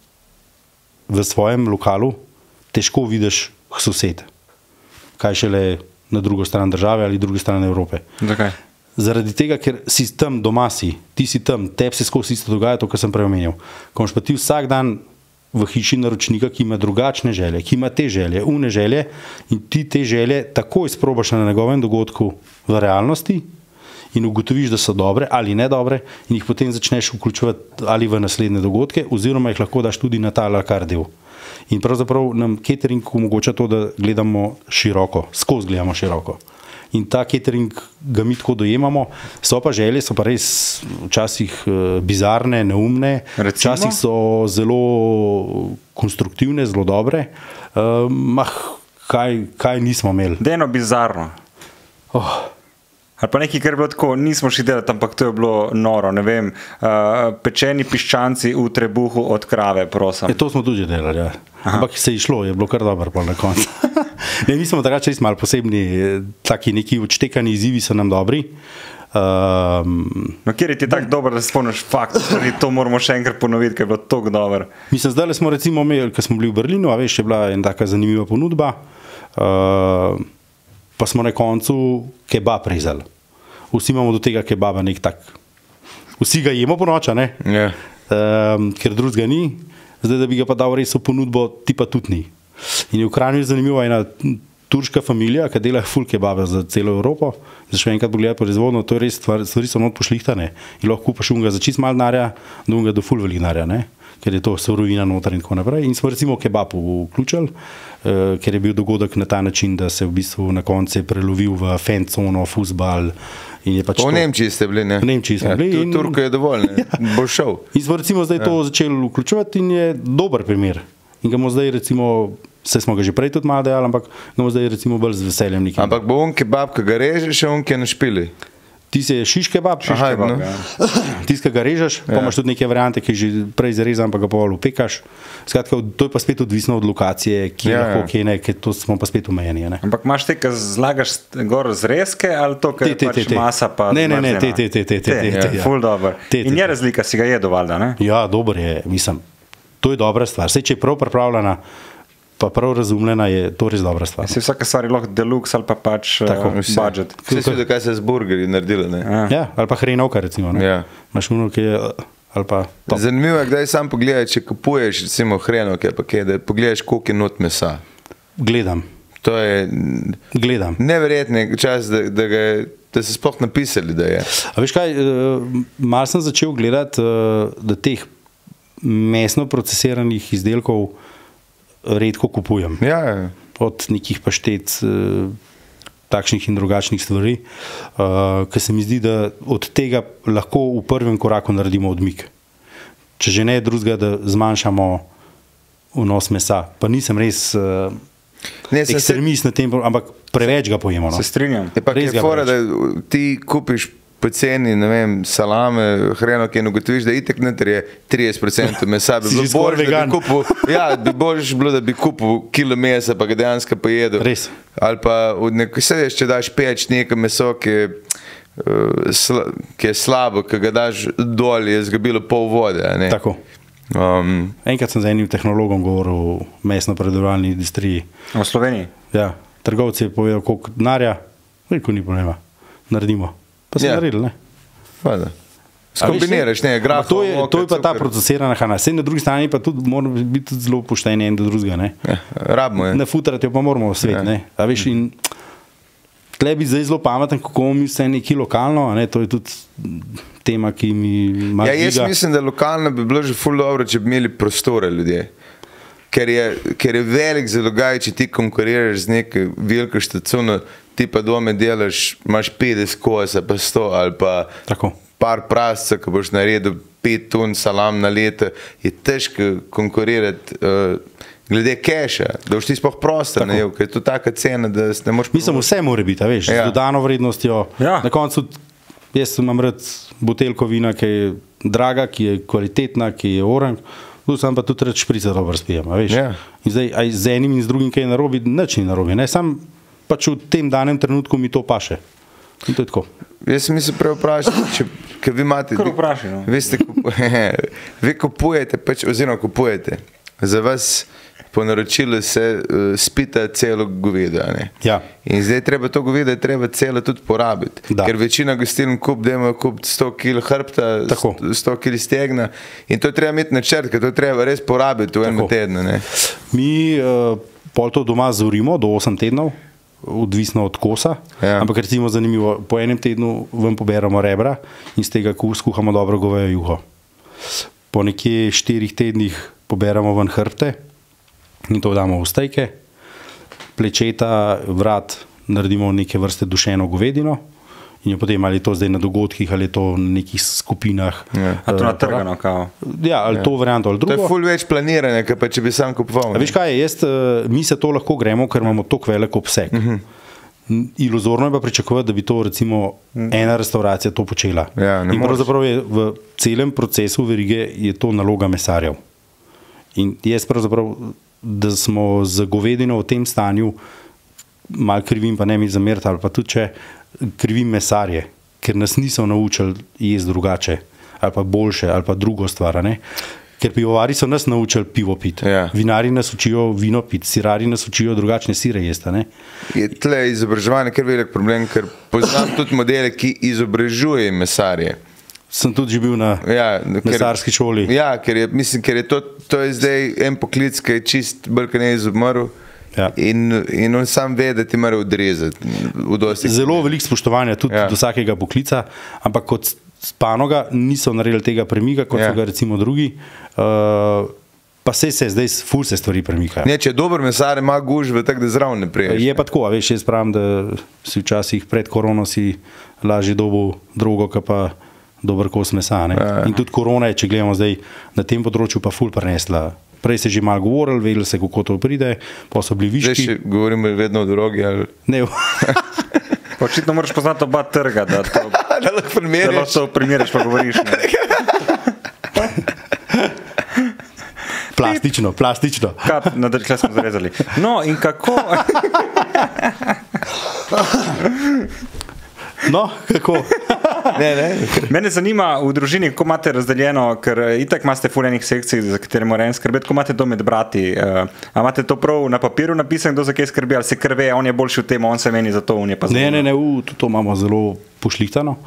v svojem lokalu, težko vidiš sosed, kaj šele na drugo stran države ali druge strani Evrope. Zakaj? Zaradi tega, ker si tam doma ti si tam, tebi se skozi isto dogaja, to, kar sem prej omenil. Ko imaš pa ti vsak dan v hiši naročnika, ki ima drugačne želje, ki ima te želje, une želje, in ti te želje takoj sprobaš na njegovem dogodku v realnosti in ugotoviš, da so dobre ali ne dobre, in jih potem začneš vključevati ali v naslednje dogodke, oziroma jih lahko daš tudi na ta la carte del. In pravzaprav nam catering omogoča to, da gledamo široko, skozi gledamo široko. In ta catering ga mi tako dojemamo, so pa želje, so pa res včasih bizarne, neumne, včasih so zelo konstruktivne, zelo dobre. Kaj nismo imeli? Dejno bizarno. Ali pa nekaj, kar je bilo tako, nismo šli delati, ampak to je bilo noro, ne vem, pečeni piščanci v trebuhu od krave, prosim. To smo tudi delali, ja. Ampak se je šlo, je bilo kar dobro pol na koncu. Ne, mi smo drugače res malo posebni, taki neki odštekani izzivi so nam dobri. No, kjer je ti tako dober, da se spomniš fakt, da to moramo še enkrat ponoviti, ker je bilo tako dober. Mislim, zdaj smo recimo imeli, ko smo bili v Berlinu, a veš, je bila ena taka zanimiva ponudba, pa smo na koncu kebab rezali. Vsi imamo do tega kebaba nek tak, vsi ga jemo po noča, ne? Ker drugega ni, zdaj da bi ga pa dal res v ponudbo, ti pa tudi ni. In v Kranju je zanimiva ena turška familija, ki dela ful kebaba za celo Evropo, zdaj še enkrat pogledati proizvodno, to je res stvari so not pošlihtane in lahko kupaš unga za čist malo denarja, do unga do ful veliko denarja, ne? Ker je to surovina noter in tako naprej. In smo recimo kebab vključili, ker je bil dogodek na ta način, da se v bistvu na koncu prelovil v fancono, fuzbal. Pač v Nemčiji ste bili, ne? V Nemčiji smo bili. Turko je dovolj, ne? Bo šel. In smo recimo zdaj to začeli vključevati in je dober primer. In ga bomo zdaj recimo, vse smo ga že prej tudi malo dejali, ampak ga bomo zdaj recimo bolj z veseljem nekaj. Ampak bo on kebab, ki ga režeš, on ki je na špili? Ti si šiš kebab, tisti, ki ga režeš, pa imaš tudi neke variante, ki že prej zarezam, pa ga pa upekaš. Skratka, to je pa spet odvisno od lokacije, ki je lahko, ki ne, ker to smo pa spet omejeni. Ampak imaš te, ki zlagaš gor zrezke, ali to, ki je pač masa pa zmrzena? Ne, ful dober. In je razlika, si ga jedo, valjda, ne? Ja, dober je, mislim, to je dobra stvar. Sej, če je prav pripravljena, pa prav razumljena, je to res dobra stvar. Se vsaka stvar je lahko deluxe ali pa pač budget. Vse se vidi, kaj se je z burgerji naredilo, ne? Ja, ali pa hrenovka recimo, ne? Imaš uno, ki je, ali pa top. Zanimivo je, kdaj sam pogledaj, če kupuješ recimo hrenovke, pa kaj, da pogledaš, koliko je not mesa. Gledam. To je neverjetni čas, da se sploh napisali, da je. A veš kaj, malo sem začel gledati, da teh mesno procesiranih izdelkov redko kupujem. Ja. Od nekih paštet, takšnih in drugačnih stvari, ker se mi zdi, da od tega lahko v prvem koraku naredimo odmik. Če že ne drugega, da zmanjšamo vnos mesa. Pa nisem res ekstremist na tem, ampak preveč ga pojemo. Se strinjam. Je pa res fora, da ti kupiš po ceni, ne vem, salame, hreno, ki ugotoviš, da itek noter je 30% mesa. Bi boljše bilo, da bi kupil kilo mesa, pa ga dejansko pojedel. Res. Ali pa če daš peč neko meso, ki je slabo, ki ga daš dol, je zgabilo pol vode. Tako. Enkrat sem z enim tehnologom govoril o mesno-predelovalni industriji. V Sloveniji? Ja. Trgovci je povedal, koliko denarja, veliko ni problema. Naredimo. Pa se naredili, ne? Skombiniraš, ne, graf. To je pa ta procesirana hrana. Vse na drugi strani pa tudi moramo biti zelo pošteni en do drugega, ne? Rabimo, je. Na futrati jo pa moramo v svet, ne? A veš, in tle bi zdaj zelo pameten, kako mi vse neki lokalno, ne? To je tudi tema, ki mi malo žiga. Jaz mislim, da lokalno bi bilo že ful dobro, če bi imeli prostore ljudje. Ker je velik zalogaj, če ti konkuriraš z nekaj veliko štacuno, ti pa doma delaš, imaš 50 kosa, pa 100 ali pa par prasca, ko boš naredil 5 ton salam na leto, je težko konkurirati glede keša, da boš ti sploh prostor najel, ker je to taka cena, da ne moš... Mislim, vse mora biti, veš, z dodano vrednostjo. Na koncu, jaz imam rad buteljko vina, ki je draga, ki je kvalitetna, ki je orang, sam pa tudi rad šprica dobro spijem, veš. In zdaj, z enim in z drugim, kaj je narobi, nič ni narobi, ne, sam pač v tem danem trenutku mi to paše. In to je tako. Jaz sem se prej vprašal, ker vi imate... Kar vprašaj, no. Vi kupujete, oziroma kupujete, za vas po naročilu se spita celo govedo, ne? Ja. In zdaj treba to govedo, je treba celo tudi porabiti. Ker večina gostiln dajmo kupiti 100 kg hrbta, 100 kg stegna in to treba imeti načrt, ker to treba res porabiti v enem tednu, ne? Mi pol to doma zorimo do 8 tednov, odvisno od kosa, ampak recimo zanimivo, po enem tednu vam poberamo rebra in z tega skuhamo dobro govejo juho. Po nekje 4 tednih poberamo ven hrbte in to damo v stejke, plečeta, vrat naredimo neke vrste dušeno govedino in jo potem ali to zdaj na dogodkih ali to na nekih skupinah. A to natrgano kao? Ja, ali to varianto ali drugo. To je ful več planiranja, kot pa če bi sam kupoval. A veš kaj, mi se to lahko gremo, ker imamo toliko velik obseg. Iluzorno je pa pričakovati, da bi to recimo ena restauracija to počela. In pravzaprav je v celem procesu verige je to naloga mesarjev. In jaz pravzaprav, da smo z govedino v tem stanju, malo krivim, pa ne mi zameriti, ali pa tudi če krivim mesarje, ker nas niso naučili jesti drugače, ali pa boljše, ali pa drugo stvar, ne? Ker pivovari so nas naučili pivo piti, vinari nas učijo vino piti, sirari nas učijo drugačne sire jesti, ne? Je tle izobraževanje kar velik problem, ker poznam tudi modele, ki izobražujejo mesarje. Sem tudi že bil na mesarski šoli. Ja, ker je to je zdaj en poklic, ki je čist bolj ne izumrl. In on sam ve, da ti mora odrezati. Zelo veliko spoštovanja tudi do vsakega poklica, ampak kot panoga niso naredili tega premika, kot so ga recimo drugi. Pa se zdaj ful se stvari premikajo. Ne, če je dober mesar, ima gužve, tako da zraven ne priješ. Je pa tako, a veš, jaz pravim, da si včasih pred korono si lažje dobil drugo, ka pa dober kos mesa. In tudi korona je, če gledamo zdaj na tem področju, pa ful prenesla. Prej se že malo govorili, vedeli se, kako to pride, pa so bili viški. Zdaj še govorimo vedno o drogi, ali... Ne. Očitno moraš poznati oba trga, da lahko primeriš, pa govoriš. Plastično. Kaj smo zarezali. No, in kako... No, kako? Mene zanima v družini, kako imate razdeljeno, ker itak imate fuljenih sekcij, za katere mora en skrbeti, kako imate to med brati. A imate to prav na papiru napisano, kdo za kaj skrbi, ali se krve, on je boljši v tem, on se meni za to, on je pa zelo. Ne, to imamo zelo pošlihtano.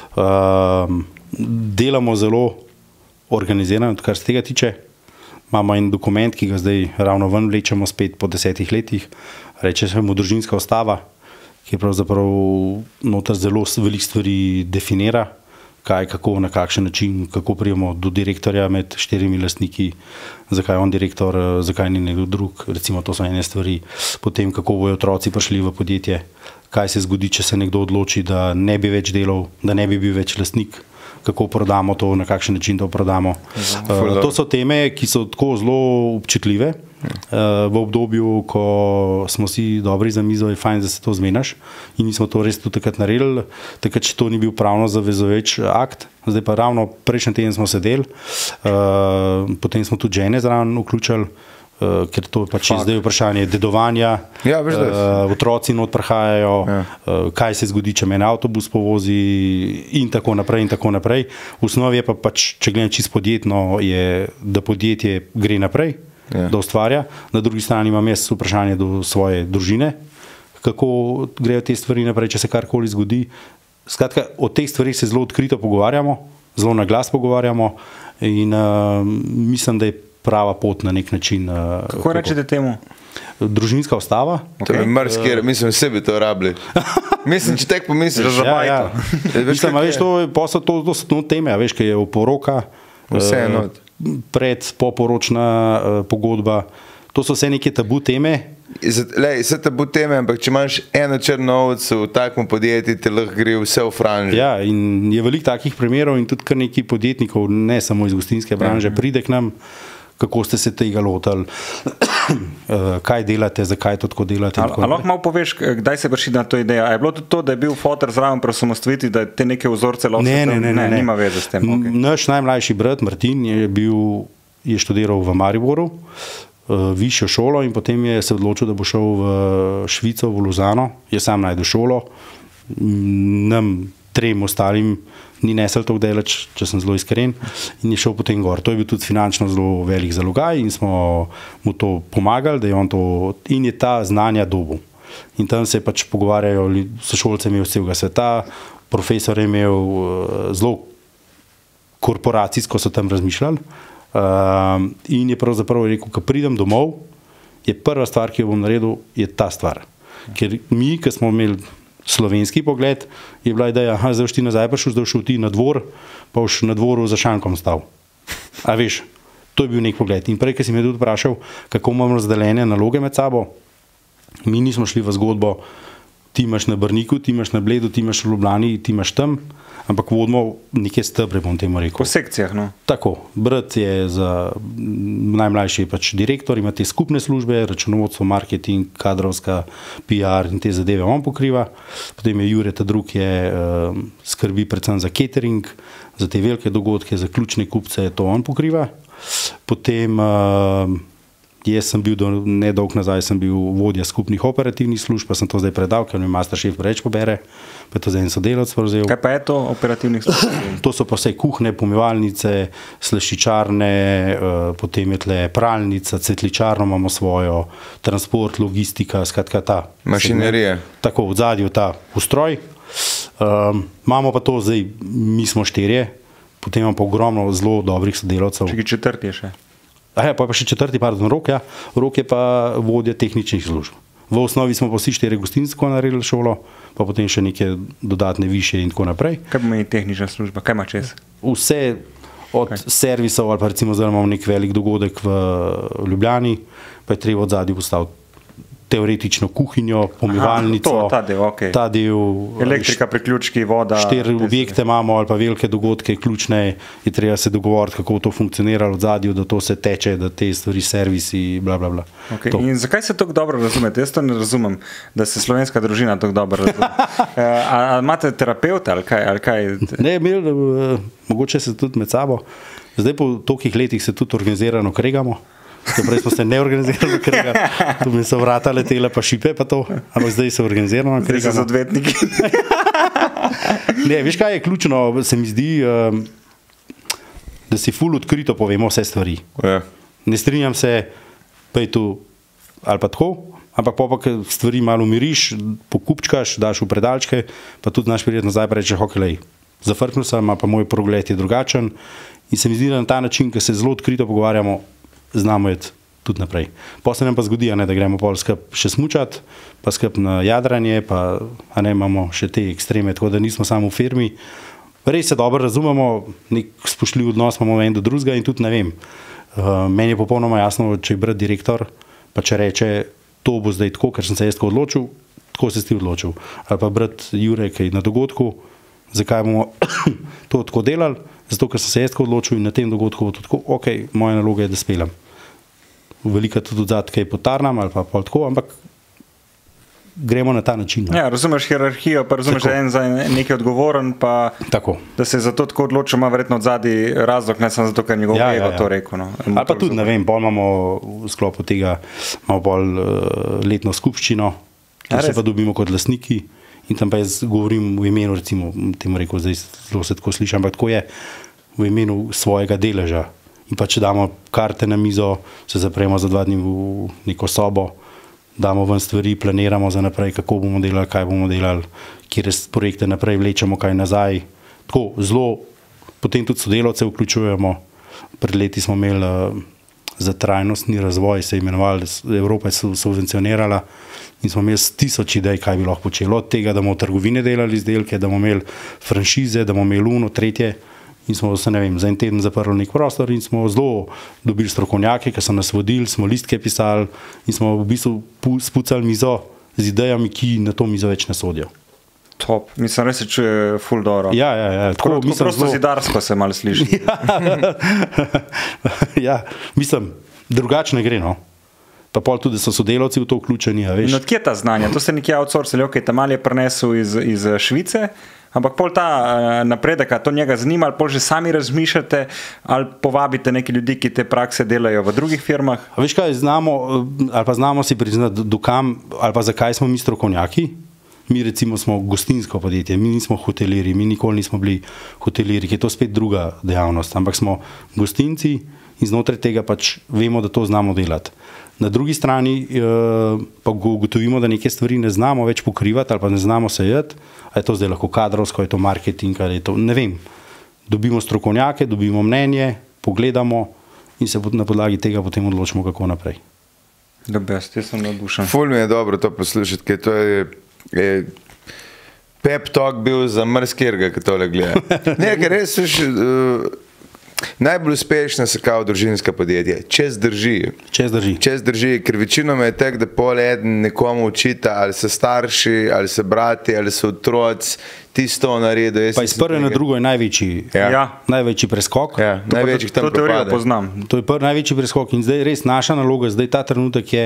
Delamo zelo organizirano, kar se tega tiče. Imamo en dokument, ki ga zdaj ravno ven vlečemo spet po 10 letih. Reče se mu družinska ustava, ki pravzaprav noter zelo veliko stvari definira, kaj, kako, na kakšen način, kako prijemo do direktorja med 4 lastniki, zakaj je on direktor, zakaj ni nekdo drug, recimo to so ene stvari, potem kako bojo otroci prišli v podjetje, kaj se zgodi, če se nekdo odloči, da ne bi več delal, da ne bi bil več lastnik, kako prodamo to, na kakšen način to prodamo. To so teme, ki so tako zelo občutljive. V obdobju, ko smo si dobri za mizo, je fajn, da se to zmenaš in mi smo to res tudi takrat naredili, takrat, če to ni bil pravno zavezujoč akt, zdaj pa ravno prejšnji teden smo sedeli, potem smo tudi žene zraven vključili, ker to pač je zdaj vprašanje dedovanja, otroci not prihajajo, kaj se zgodi, če mene avtobus povozi in tako naprej in tako naprej. V osnovi je pa pač, če gledam čisto podjetno, je, da podjetje gre naprej, da ustvarja. Na drugi strani imam jaz vprašanje do svoje družine, kako grejo te stvari naprej, če se karkoli zgodi. Skratka, o teh stvarih se zelo odkrito pogovarjamo, zelo na glas pogovarjamo in mislim, da je prava pot na nek način. Kako rečete temu? Družinska ustava. To je mrskir, mislim, vse bi to rabili. Mislim, če tek pomisliš, za bajto. Mislim, veš, to so teme, veš, kaj je oporoka, poporočna pogodba, to so vse neke tabu teme. Vse tabu teme, ampak če imaš eno črno ovco v takem podjetju, te lahko gre vse v franži. Ja, in je veliko takih primerov in tudi kar nekaj podjetnikov, ne samo iz gostinske branže, pride k nam, kako ste se tega lotili, kaj delate, zakaj to tako delate. Ali lahko malo poveš, kdaj se vrši na to idejo? A je bilo tudi to, da je bil fotor zraven preosamostvojitvi, da te neke vzorce lahko... Ne, nima veze s tem. Naš najmlajši brat Martin je študiral v Mariboru, višjo šolo in potem je se odločil, da bo šel v Švico, v Lozano, je sam najdel šolo, nam 3 ostalim ni nesel tako daleč, če sem zelo iskren, in je šel potem gor. To je bil tudi finančno zelo velik zalogaj in smo mu to pomagali, da je on to, in je ta znanja dobil. In tam se pač pogovarjajo sošolce imel z celega sveta, profesor je imel zelo korporacijsko so tam razmišljali, in je pravzaprav rekel, ko pridem domov, je prva stvar, ki jo bom naredil, je ta stvar. Ker mi, ki smo imeli slovenski pogled, je bila ideja, zdaj boš ti nazaj prišel, zdaj boš ti na dvor, pa boš na dvoru za šankom stal. A veš, to je bil nek pogled. In prej, ki si me tudi vprašal, kako imamo razdeljene naloge med sabo, mi nismo šli v zgodbo, ti imaš na Brniku, ti imaš na Bledu, ti imaš v Ljubljani, ti imaš tam, ampak vodimo neke stebre, bom temu rekel. Po sekcijah, no? Tako. Brat je najmlajši pač direktor, ima te skupne službe, računovodstvo, marketing, kadrovska, PR in te zadeve on pokriva. Potem je Jure, ta drug je skrbi predvsem za catering, za te velike dogodke, za ključne kupce, to on pokriva. Potem jaz sem bil nedolgo nazaj, sem bil vodja skupnih operativnih služb, pa sem to zdaj predal, ker mi Masterchef preveč pobere, pa je to zdaj en sodelavec prevzel. Kaj pa je to operativnih služb? To so pa vse kuhne, pomivalnice, slaščičarne, potem je tle pralnica, cvetličarno imamo svojo, transport, logistika, skratka ta. Mašinerije. Tako, v zadju ta ustroj. Imamo pa to zdaj, mi smo 4, potem imamo pa ogromno zelo dobrih sodelavcev. Če četrti je še? Pa še 4, pardon, Rok, ja. Rok je pa vodja tehničnih služb. V osnovi smo pa vsi 4 gostinsko naredili šolo, pa potem še neke dodatne više in tako naprej. Kaj pomeni tehnična služba? Kaj ima čez? Vse od servisov, ali pa recimo zdaj imamo nek velik dogodek v Ljubljani, pa je treba od zadnji postaviti teoretično kuhinjo, pomivalnico, ta del, elektrika, priključki, voda. 4 objekte imamo ali pa velike dogodke, ključne, je treba se dogovoriti, kako to funkcionira od zadju, da to se teče, da te stvari servisi, bla, bla, bla. Okay. In zakaj se tako dobro razumete? Jaz to ne razumem, da se slovenska družina tako dobro razume. A imate terapeuta ali kaj? Ne, mogoče se tudi med sabo. Zdaj po tolikih letih se tudi organizirano kregamo. Prej smo se neorganizirano kregali, tu mi so vrata letele pa šipe pa to, ampak zdaj se organizirano kregamo. Zdaj se z odvetniki. Ne, veš kaj je ključno, se mi zdi, da si ful odkrito povemo vse stvari. Ne strinjam se, pa je tu ali pa tako, ampak pa stvari malo umiriš, pokupčkaš, daš v predalčke, pa tudi znaš priti nazaj pa reče, hokelej, zafrknil sem, pa moj pogled je drugačen in se mi zdi, da na ta način, ko se zelo odkrito pogovarjamo, znamo je tudi naprej. Potem nam pa zgodi, da gremo pol skup še smučati, pa skup na jadranje, pa imamo še te ekstreme, tako da nismo samo v firmi, res se dobro razumemo, nek spoštljiv odnos imamo en do drugega in tudi ne vem. Meni je popolnoma jasno, če je brat direktor, pa če reče, to bo zdaj tako, ker sem se jaz tako odločil, tako se ti odločil. Ali pa brat Jure, ki je na dogodku, zakaj bomo to tako delali, zato ker sem se jaz tako odločil in na tem dogodku bo to tako, ok, moja naloga je, da spelem. Velika tudi odzad, kaj potarnam ali pa pol tako, ampak gremo na ta način. Ja, razumeš hierarhijo, pa razumeš, da je en za nekaj odgovoren, pa tako. Da se za to tako odločil, ima verjetno odzadi razlog, ne samo zato, ker njegov ego to rekel. No. Ali pa tudi, ne vem, bolj imamo v sklopu tega malo bolj letno skupščino, kjer se pa dobimo kot lastniki in tam pa jaz govorim v imenu, recimo, temu rekel, zdaj zelo se tako sliši, ampak tako je v imenu svojega deleža. In pa če damo karte na mizo, se zapremo za 2 dni v neko sobo, damo ven stvari, planiramo za naprej, kako bomo delali, kaj bomo delali, kjer projekte naprej vlečemo, kaj nazaj. Tako zelo, potem tudi sodelavce vključujemo. Pred leti smo imeli za trajnostni razvoj, se je imenovali, Evropa je subvencionirala in smo imeli 1000 idej, kaj bi lahko počeli. Od tega, da bomo v trgovine delali izdelke, da bomo imeli franšize, da bomo imeli uno, tretje. In smo se, ne vem, za en teden zaprli nek prostor in smo zelo dobili strokovnjake, ki so nas vodili, smo listke pisali in smo v bistvu spucali mizo z idejami, ki na to mizo več ne sodijo. Top, mislim, res se čuje ful dobro. Ja. Tako prosto zidarsko se malo sliši. Ja, mislim, drugačne gre, no. Pa pol tudi so sodelavci v to vključeni, a veš. In odkje ta znanja? To ste nekje outsourcali, ok, tam ali je prinesel iz Švice, ampak pol ta napredek, to njega zanima, ali pol že sami razmišljate, ali povabite neki ljudi, ki te prakse delajo v drugih firmah? A veš kaj, znamo si priznati, dokam, ali pa zakaj smo mi strokovnjaki? Mi recimo smo gostinsko podjetje, mi nismo hoteliri, mi nikoli nismo bili hoteliri, ki je to spet druga dejavnost, ampak smo gostinci in znotraj tega pač vemo, da to znamo delati. Na drugi strani pa ugotovimo, da neke stvari ne znamo več pokrivati ali pa ne znamo sejati, a je to zdaj lahko kadrovsko, je to marketing, ali je to, ne vem. Dobimo strokovnjake, dobimo mnenje, pogledamo in se na podlagi tega potem odločimo, kako naprej. Dobro, jaz sem navdušen. Ful mi je dobro to poslušati, ker to je pep talk bil za mrzkirga, ki tole gleda. Ne, ker res najbolj uspešna so kao družinska podjetja, če zdrži, ker večinoma je tak, da pol eden nekomu učita, ali so starši, ali so brati, ali so otroci, tisto naredo. Pa iz prve na drugo je največji preskok. Ja, največjih tam propade. To je največji preskok in zdaj res naša naloga, zdaj ta trenutek je,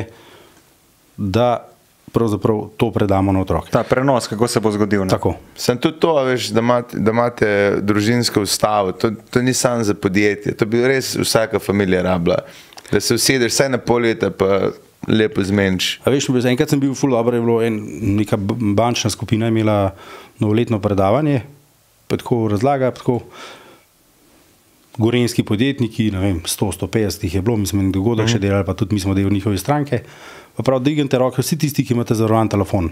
da pravzaprav to predamo na otroke. Ta prenos, kako se bo zgodil. Ne? Tako. Sem tudi to, veš, da imate družinsko ustavo, to ni samo za podjetje, to bi res vsaka familija rabila, da se usedeš vsaj na pol leta, pa lepo zmeniš. A veš, enkrat sem bil ful dobro, je bilo neka bančna skupina imela novoletno predavanje, pa tako razlaga, pa tako gorenjski podjetniki, ne vem, 100-150 jih je bilo, mi smo dogodek še delali, pa tudi mi smo del njihove stranke. Pa prav, dvignite roke, vsi tisti, ki imate zavarovan telefon.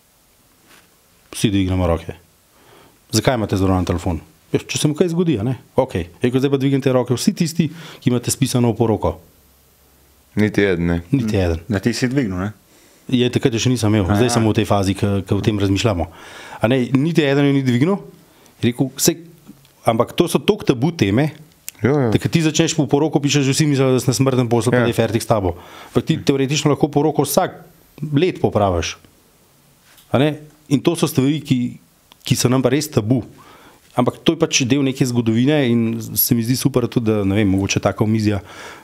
Vsi dvignemo roke. Zakaj imate zavarovan telefon? Če se mu kaj zgodi, ne? Ok. Zdaj pa dvignite roke, vsi tisti, ki imate spisano v poroko. Niti eden, ne? Niti eden. Da ti si dvignil, ne? Je, takrat še nisem imel. Zdaj sem v tej fazi, ko o tem razmišljamo. A ne, niti eden jo ni dvignil. Rekel, ampak to so toliko tabu teme, da ti začneš po poroko, pišeš, vsi mislijo, da si na smrtnem poslu, pa je fertik s tabo. Pa ti teoretično lahko poroko vsak let popraviš. In to so stvari, ki so nam pa res tabu. Ampak to je pač del neke zgodovine in se mi zdi super tudi, da ne vem, mogoče taka omizja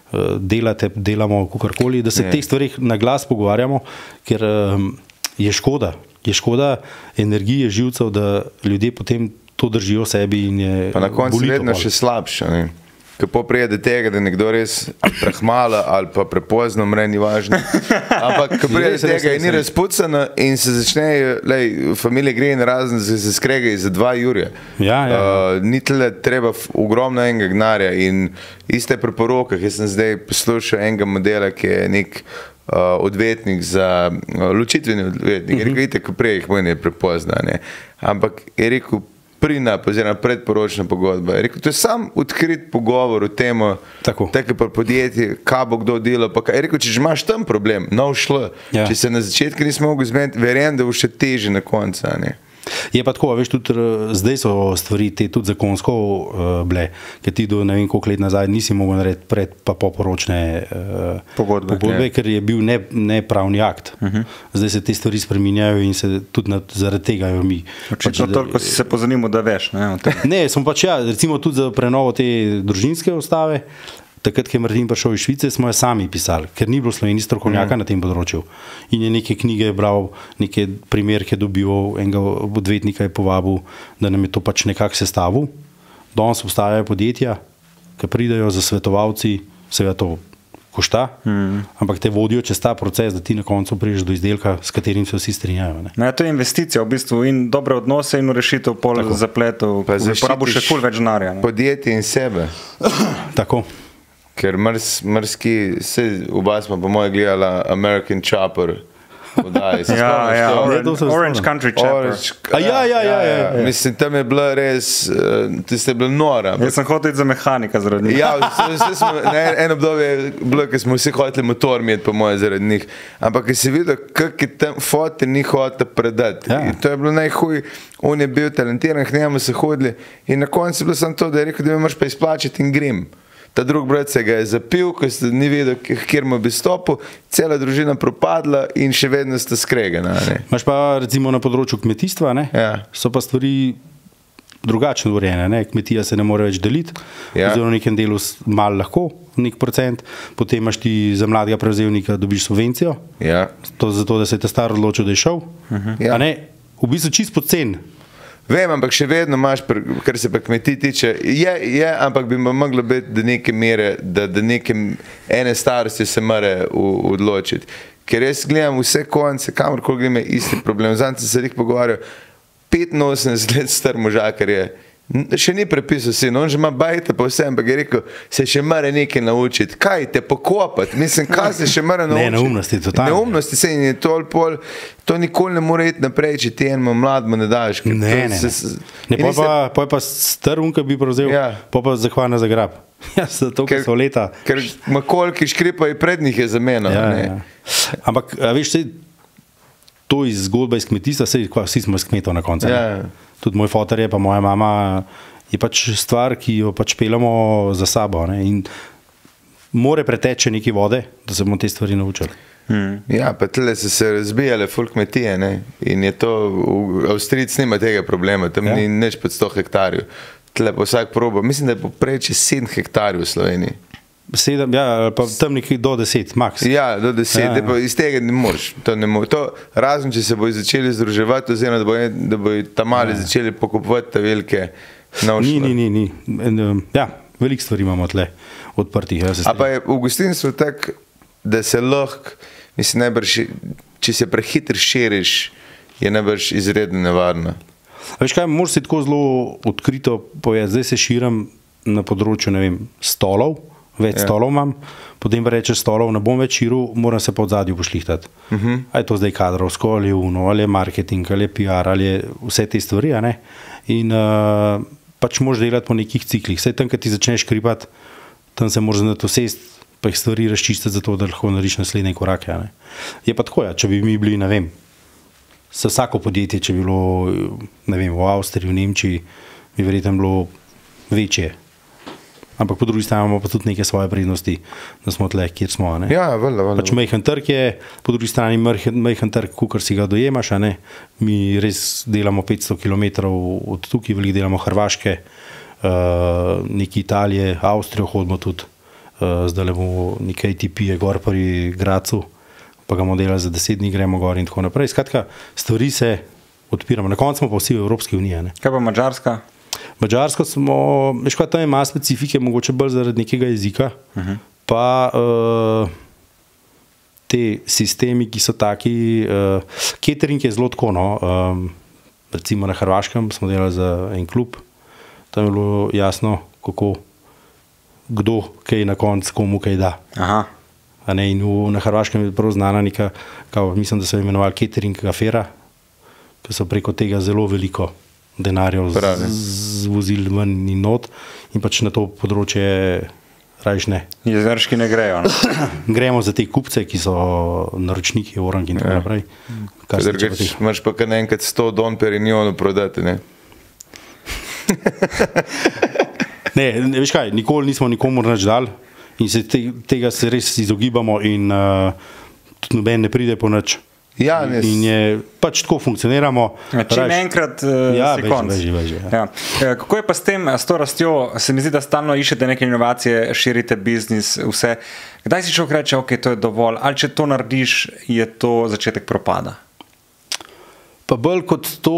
delamo kakorkoli, da se teh stvarih na glas pogovarjamo, ker je škoda energije živcev, da ljudje potem to držijo sebi in je pa na koncu vedno še slabše, ne? Ko prije do tega, da nekdo res prehmala ali pa prepozno mre, ni važno. Ampak ko prije do tega in ni razpucano in se začne, familija gre in razen se skrega za 2 jurja. Ni tle treba ogromno enega gnarja in iste pri porokah. Jaz sem zdaj poslušal enega modela, ki je nek odvetnik za ločitveni odvetnik. Je rekel, vidite, ko prije jih moj ne prepozna. Ampak je rekel, oziroma predporočna pogodba. Je rekel, to je sam odkrit pogovor o temu, tako pa podjetje, kaj bo kdo delal. Je rekel, če imaš tam problem, no šlo. Če se na začetku nismo mogli zmeniti, verjam, da bo še težje na koncu. Je pa tako, veš, tudi zdaj so stvari te tudi zakonsko bile, ker ti do ne vem koliko let nazaj nisi mogel narediti pred pa poporočne pogodbe, ker je bil nepravni akt. Zdaj se te stvari spreminjajo in se tudi zaradi tega jo mi. Očitno toliko si se pozanimal, da veš. Ne, sem pač recimo tudi za prenovo te družinske ustave. Takrat, ko je Martin prišel iz Švice, smo jo sami pisali, ker ni bilo Sloveniji strokovnjaka na tem področju. In je neke knjige bral, neke primerke dobival, enega odvetnika je povabil, da nam je to pač nekako sestavil. Danes obstajajo podjetja, ki pridejo za svetovalci, seveda to košta, ampak te vodijo čez ta proces, da ti na koncu prideš do izdelka, s katerim se vsi strinjajo. To je investicija v bistvu in dobre odnose in rešitev poleg zapletov, porabiš še ful več denarja. Podjetje in sebe. Tako. Ker mrski, oba smo po moje gledala American Chopper. Orange Country Chopper. Mislim, tam je bila res, tiste je bila nora. Jaz sem hotel iti za mehanika zaradi njih. En obdobje je bilo, ker smo vsi hoteli motor imeti po moje zaradi njih. Ampak si videl, kak je tam fote ni hotel predati. In to je bilo najhuj. On je bil talentiran, k njemu se hodili in na koncu je bilo samo to, da je rekel, da me moraš pa izplačati in grem. Ta drug brat se ga je zapil, ko se ni vedel, kjer mu bi stopil, cela družina propadla in še vedno sta skregana. Imaš pa recimo na področju kmetijstva, so pa stvari drugačno urejene. Kmetija se ne more več deliti, oziroma v nekem delu malo lahko, nek procent, potem imaš ti za mladega prevzemnika dobiš subvencijo, zato da se je ta star odločil, da je šel. V bistvu čisto pocen. Vem, ampak še vedno imaš, kar se pa kmetij tiče, ampak bi moglo biti do neke mere, da neke ene starosti se mora odločiti. Ker jaz gledam vse konce, kamorkoli grem, je isti problem. Zanj sem se jih pogovarjal, 85 let star možakar je, še ni prepisal sin, on že ima bajta pa vse, ampak je rekel, se še mora nekaj naučiti. Kaj te pokopati? Mislim, kaj se še mora naučiti? Neumnosti, totalno. Neumnosti se in je to nikoli ne more iti naprej, če ti enemu mladmu ne daš. Pa je pa star unka bi prevzel, pa zahvalna za grab. Zato, ker so leta. Ker makolki škripa in pred njih je zamenjal. Ampak, veš, to iz zgodba iz kmetijstva, vsi smo iz kmetov na koncu. Tudi moj foter je, pa moja mama, je pač stvar, ki jo pač peljamo za sabo. In more preteče neke vode, da se bomo te stvari naučili. Ja, pa tle so se razbijale ful kmetije, in je to, Avstrijc nima tega problema, tam ni nič pod 100 hektarjev. Tle pa vsak proba, mislim, da je popreči 7 hektarjev v Sloveniji. 7, pa tam nekaj do 10, max. Ja, do 10, iz tega ne moreš. Razen, če se bojo začeli združevati, oziroma da bojo ta mali začeli pokupovati ta velike naučile. Ni. Ja, veliko stvari imamo tle odprtih. A pa je v gostinstvu tak, da se lahko, mislim, najbrž, če se prehitro širiš, je najbrž izredno nevarno. Veš kaj, moraš si tako zelo odkrito povedati, zdaj se širim na področju, ne vem, stolov, več stolov imam, potem pa rečeš stolov, ne bom več širil, moram se pa v zadju pošlihtati. Ali je to zdaj kadrovsko, ali je uno, ali je marketing, ali je PR, ali je vse te stvari. In pač moraš delati po nekih ciklih. Vse tam, kad ti začneš škripati, tam se moraš znati usesti, pa jih stvari razčistiti zato, da lahko narediš naslednje korake. Je pa tako, če bi mi bili, ne vem, za vsako podjetje, če bi bilo, ne vem, v Avstriji, v Nemčiji, bi verjetno bilo večje. Ampak po drugi strani imamo pa tudi neke svoje prednosti, da smo tle, kjer smo. Ja, valjda. Pač majhen trg je, po drugi strani majhen trg, kakor si ga dojemaš. Mi res delamo 500 km od tukaj, veliko delamo Hrvaške, neki Italije, Avstrijo hodimo tudi. Zdaj bomo nekaj ATP je gor pri Gracu, pa ga bomo delali za 10 dni, gremo gor in tako naprej. Skratka, stvari se odpiramo. Na koncu smo pa vsi v Evropski uniji. Kaj pa Madžarska? Madžarsko smo, veš kaj, tam ima specifike, mogoče bolj zaradi nekega jezika, pa te sistemi, ki so taki, catering je zelo tako, recimo na Hrvaškem smo delali za en klub, tam je bilo jasno, kako, kdo kaj na koncu komu kaj da. In na Hrvaškem je prav znana neka, mislim, da so imenovali catering afera, ki so preko tega zelo veliko denarjev zvozili ven in not in pač na to področje rajš ne. Jezerški ne grejo. Gremo za te kupce, ki so naročniki, orangi in tako naprej. Imaš pa kar enkrat 100 Don Perignonov prodati, ne? Ne, veš kaj, nikoli nismo nikomur nič dali in se tega se res izogibamo in tudi noben ne pride po nič. Ja, in je pač tako funkcioniramo. Čim enkrat si konc. Ja. Kako je pa s tem, s to rastjo, se mi zdi, da stalno iščete neke inovacije, širite biznis, vse. Kdaj si človek reče, ok, to je dovolj, ali če to narediš, je to začetek propada? Pa bolj kot to,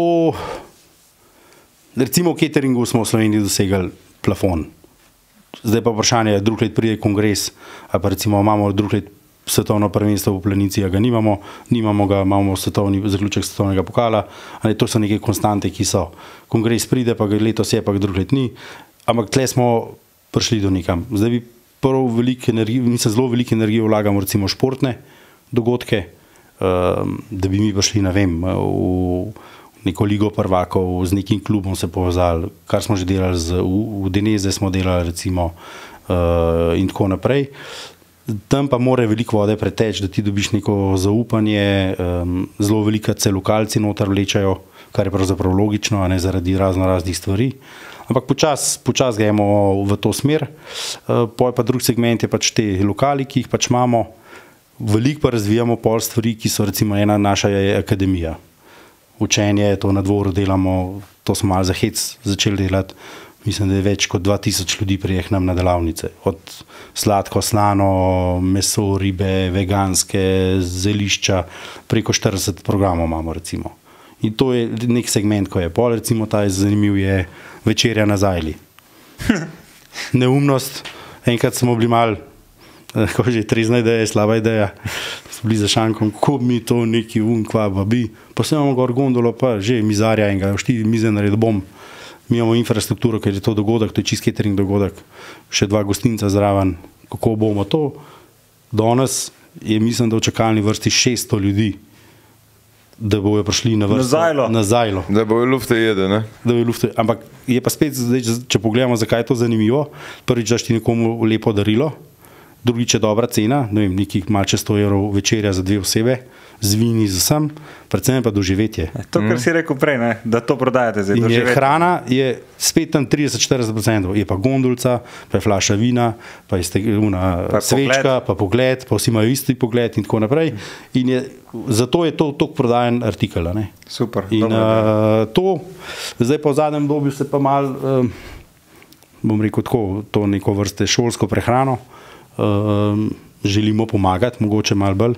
recimo v cateringu smo v Sloveniji dosegali plafon. Zdaj pa vprašanje, drug let pride kongres, ali pa recimo imamo drug let svetovno prvenstvo v planici, a ga nimamo ga, imamo zaključek svetovnega pokala, to so neke konstante, ki so. Kongres pride, pa ga letos je, pa ga drug let ni, ampak tle smo prišli do nekam. Zdaj bi prvo zelo veliko energije vlagamo recimo športne dogodke, da bi mi prišli, ne vem, v neko ligo prvakov, z nekim klubom se povezali, kar smo že delali, v Deneze smo delali recimo in tako naprej. Tam pa mora veliko vode preteči, da ti dobiš neko zaupanje, zelo velika se lokalci noter vlečajo, kar je pravzaprav logično, a ne zaradi raznih stvari. Ampak počas gremo v to smer. Poj pa drug segment je pač te lokali, ki jih pač imamo. Veliko pa razvijamo pol stvari, ki so recimo ena naša je akademija. Učenje, to na dvoru delamo, to smo malo za hec začeli delati. Mislim, da je več kot 2000 ljudi prijeh nam na delavnice. Od sladko, slano, meso, ribe, veganske, zelišča, preko 40 programov imamo recimo. In to je nek segment, ko je pol, recimo ta je zanimiv, je večerja na zajli. Neumnost, enkrat smo bili mal, ko že trezna ideja, slaba ideja, smo bili za šankom, ko mi to neki kva babi, pa se imamo gor gondolo, pa že mizarja enega, štiri mize naredil bom. Mi imamo infrastrukturo, ker je to dogodek, to je čist catering dogodek, še 2 gostinca zraven, kako bomo to. Danes je, mislim, da v čakalni vrsti 600 ljudi, da bojo prišli na vrsto. Na zajlo. Da bojo lufte jede, ne? Da bojo lufte, ampak je pa spet, zdaj, če pogledamo, zakaj je to zanimivo, prvič daš ti nekomu lepo darilo, drugič je dobra cena, ne vem, nekih malce 100 evrov večerja za 2 osebe, z vini, z vsem, predvsem pa doživetje. To, kar si rekel prej, ne? Da to prodajate zdaj. In je hrana je spet tam 30-40%, je pa gondolca, pa je flaša vina, pa je svečka, pa pogled, pa vsi imajo isti pogled in tako naprej. In zato je to toliko prodajen artikel. Ne? Super. In to, zdaj pa v zadnjem dobju se pa mal, bom rekel tako, to neko vrste šolsko prehrano, želimo pomagati, mogoče malo bolj.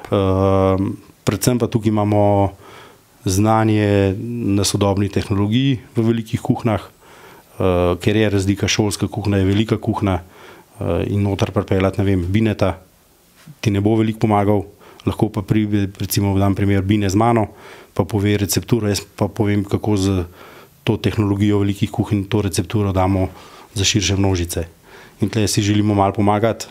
Predvsem pa tukaj imamo znanje na sodobni tehnologiji v velikih kuhnah, ker je razlika, šolska kuhna je velika kuhna in noter pripeljati, ne vem, Bineta ti ne bo veliko pomagal, lahko pa pride, recimo v dan primer Bine z mano, pa pove recepturo, jaz pa povem, kako z to tehnologijo velikih kuhin to recepturo damo za širše množice. In tle si želimo malo pomagati.